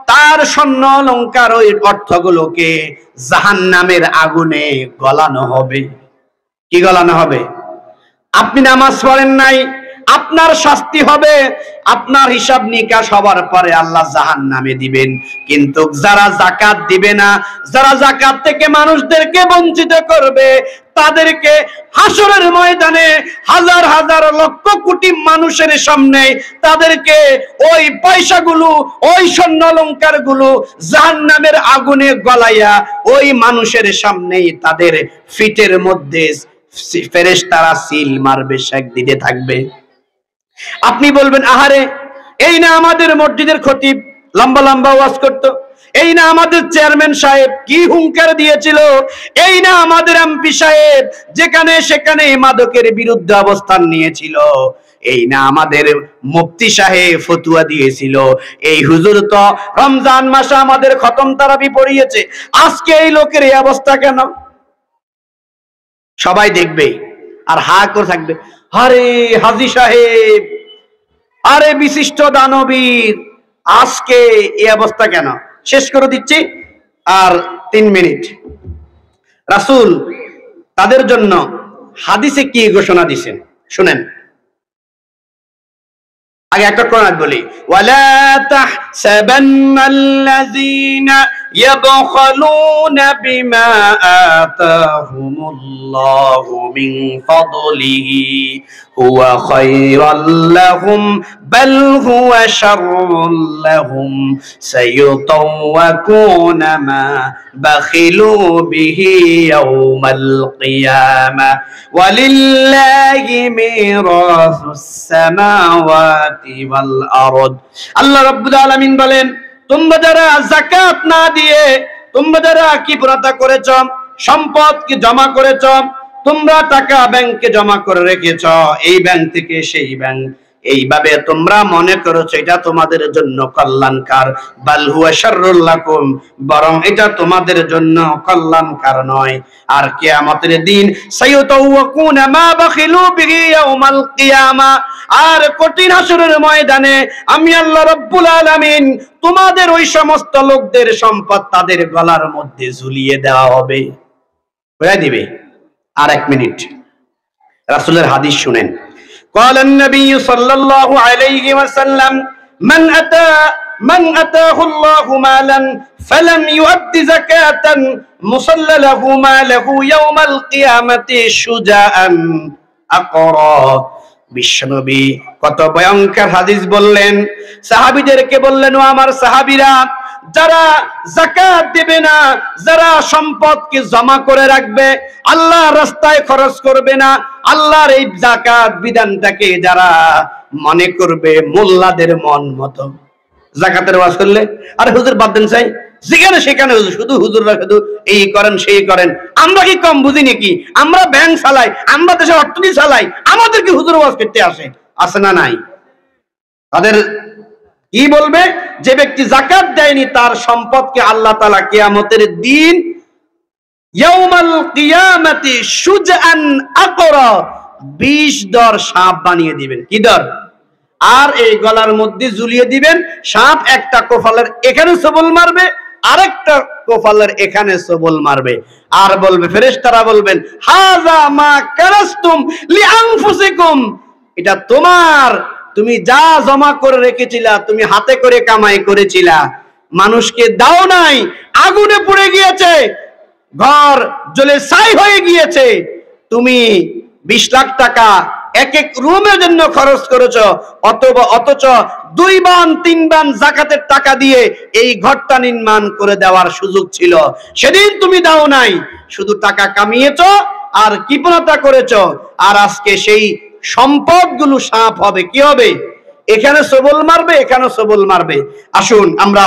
তার স্বর্ণ অলংকার ওই অর্থগুলোকে জাহান্নামের আগুনে গলানো হবে। কি গলানো হবে? আপনি নামাজ পড়েন নাই, আপনার শাস্তি হবে, আপনার হিসাব নিকাশ হবার পরে আল্লাহ জাহান্নামে দিবেন। কিন্তু যারা যাকাত দিবে না, যারা যাকাত থেকে মানুষদেরকে বঞ্চিত করবে, তাদেরকে হাসরের ময়দানে হাজার হাজার লক্ষ কোটি মানুষের সামনে তাদেরকে ওই পয়সাগুলো, ওই স্বর্ণ অলংকার গুলো জাহান্নামের আগুনে গলাইয়া ওই মানুষের সামনেই তাদের ফিটের মধ্যে ফেরেশতারা সিল মারবে, শেক দিতে থাকবে। আপনি বলবেন, আহারে, এই না আমাদের মসজিদের খতিব লম্বা লম্বা ওয়াজ করতো, এই না আমাদের চেয়ারম্যান সাহেব কি হুঙ্কার দিয়েছিল, এই না আমাদের এমপি সাহেব যেখানে সেখানে মাদকের বিরুদ্ধে অবস্থান নিয়েছিল, এই না আমাদের মুফতি সাহেব ফতুয়া দিয়েছিল, এই হুজুর তো রমজান মাসে আমাদের খতম তারাবি পড়িয়েছে, আজকে এই লোকের এই অবস্থা কেন? সবাই দেখবে আর হা করে থাকবে, আরে হাজী সাহেব, আরে বিশিষ্ট দানবীর, আজকে এই অবস্থা কেন? শেষ করে দিচ্ছি আর 3 মিনিট। রাসূল তাদের জন্য হাদিসে কি ঘোষণা দিয়েছেন শুনেন। আগে একটা কোরআন বলি, ওয়ালা তাহসাবান্নাল্লাযীনা ইয়াবখালুনা বিমা আতাহুমুল্লাহু মিন ফাদলিহি হুয়া খায়রাল লাহুম বাল হুয়া শাররুল লাহুম সায়ুতাওয়াকুনা মা বাখিলু বিহি ইয়াওমাল কিয়ামাহ ওয়ালিল্লাহি মিরাসুস সামাওয়াতি ওয়াল আরদ। আল্লাহ রাব্বুল আলামিন বলেন, তোমরা যারা যাকাত না দিয়ে, তোমরা যারা কিফরতা করেছ, সম্পদকে জমা করেছ, তোমরা টাকা ব্যাংকে জমা করে রেখেছ, এই ব্যাংক থেকে সেই ব্যাংক, এইভাবে তোমরা মনে করেছো এটা তোমাদের জন্য কল্যাণকার, বাল হুয়া শাররুল লাকুম, বরং এটা তোমাদের জন্য কল্যাণকার নয়। আর কিয়ামতের দিন সায়ুতাওয়াকুনা মা বাখিলু বিহি ইয়াউমাল কিয়ামা, আর কঠিন হাসরের ময়দানে আমি আল্লাহ রাব্বুল আলামিন তোমাদের ওই সমস্ত লোকদের সম্পদ তাদের গলার মধ্যে ঝুলিয়ে দেওয়া হবে। হয়ে দিবে। আর 1 মিনিট, রাসূলের হাদিস শুনেন। قال النبي صلى الله عليه وسلم من أتاه الله مالا فلم يؤد زكاة مصلى له ماله يوم القيامة شجاعا أقرا। বিশ্বনবী কত ভয়ঙ্কর হাদিস বললেন, সাহাবীদেরকে বললেন, ও আমার সাহাবীরা, যারা যাকাত দেবে না, যারা সম্পদকে জমা করে রাখবে, আল্লাহর রাস্তায় খরচ করবে না, আল্লাহর এই যাকাত বিধানটাকে যারা মনে করবে মোল্লাদের মন মতো, যাকাতের ওয়াজ করলে আরে হুজুর বাদ দেন চাই, যেখানে সেখানে হুজুর, শুধু হুজুররা শুধু এই করেন সেই করেন, আমরা কি কম বুঝি নাকি? আমরা ব্যাংক চালাই, আমরা দেশের অর্থনীতি চালাই, আমাদেরকে হুজুর ওয়াজ করতে আসে না নাই? তাদের কি বলবে? যে ব্যক্তি যাকাত দেয়নি তার সম্পদকে আল্লাহ তাআলা কিয়ামতের দিন ইয়াউমাল কিয়ামাতি শুজআন আকরা, 20 দর সাপ বানিয়ে দিবেন। কি দর? আর এই গলার মধ্যে ঝুলিয়ে দিবেন সাপ, একটা কোফালের এখানে সবল মারবে, আরেকটা কোফালের এখানে সবল মারবে, আর বলবে, ফেরেশতারা বলবেন, হাযা মা কারাসতুম লিআনফুসিকুম, এটা তোমার, তুমি যা জমা করে রেখেছিলা, তুমি হাতে করে কামাই করেছিলা, মানুষকে দাও নাই, আগুনে পুড়ে গিয়েছে, ঘর জ্বলে ছাই হয়ে গিয়েছে, তুমি 20 লাখ টাকা এক এক রুমের জন্য খরচ করেছো, অথচ 2 বান 3 বান যাকাতের টাকা দিয়ে এই ঘরটা নির্মাণ করে দেওয়ার সুযোগ ছিল, সেদিন তুমি দাও নাই, শুধু টাকা কামিয়েছো আর কৃপণতা করেছো, আর আজকে সেই সম্পদগুলো সাপ হবে। কি হবে? এখানে সবল মারবে, এখানে সবল মারবে। আসুন আমরা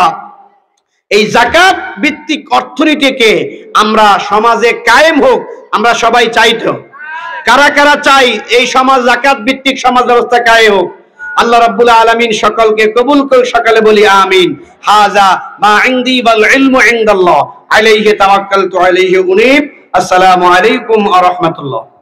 এই যাকাত ভিত্তিক অর্থনীতিকে আমরা সমাজে কায়েম হোক, আমরা সবাই চাই তো? কারা কারা চাই এই সমাজ যাকাত ভিত্তিক সমাজ ব্যবস্থা কায়েম হোক? আল্লাহ রাব্বুল আলামিন সকলকে কবুল করুন, সকালে বলি আমিন। হাযা মা ইনদি ওয়াল ইলমু ইনদাল্লাহ আলাইহি তাওয়াক্কালতু আলাইহি উনীব। আসসালামু আলাইকুম ওয়া রাহমাতুল্লাহ।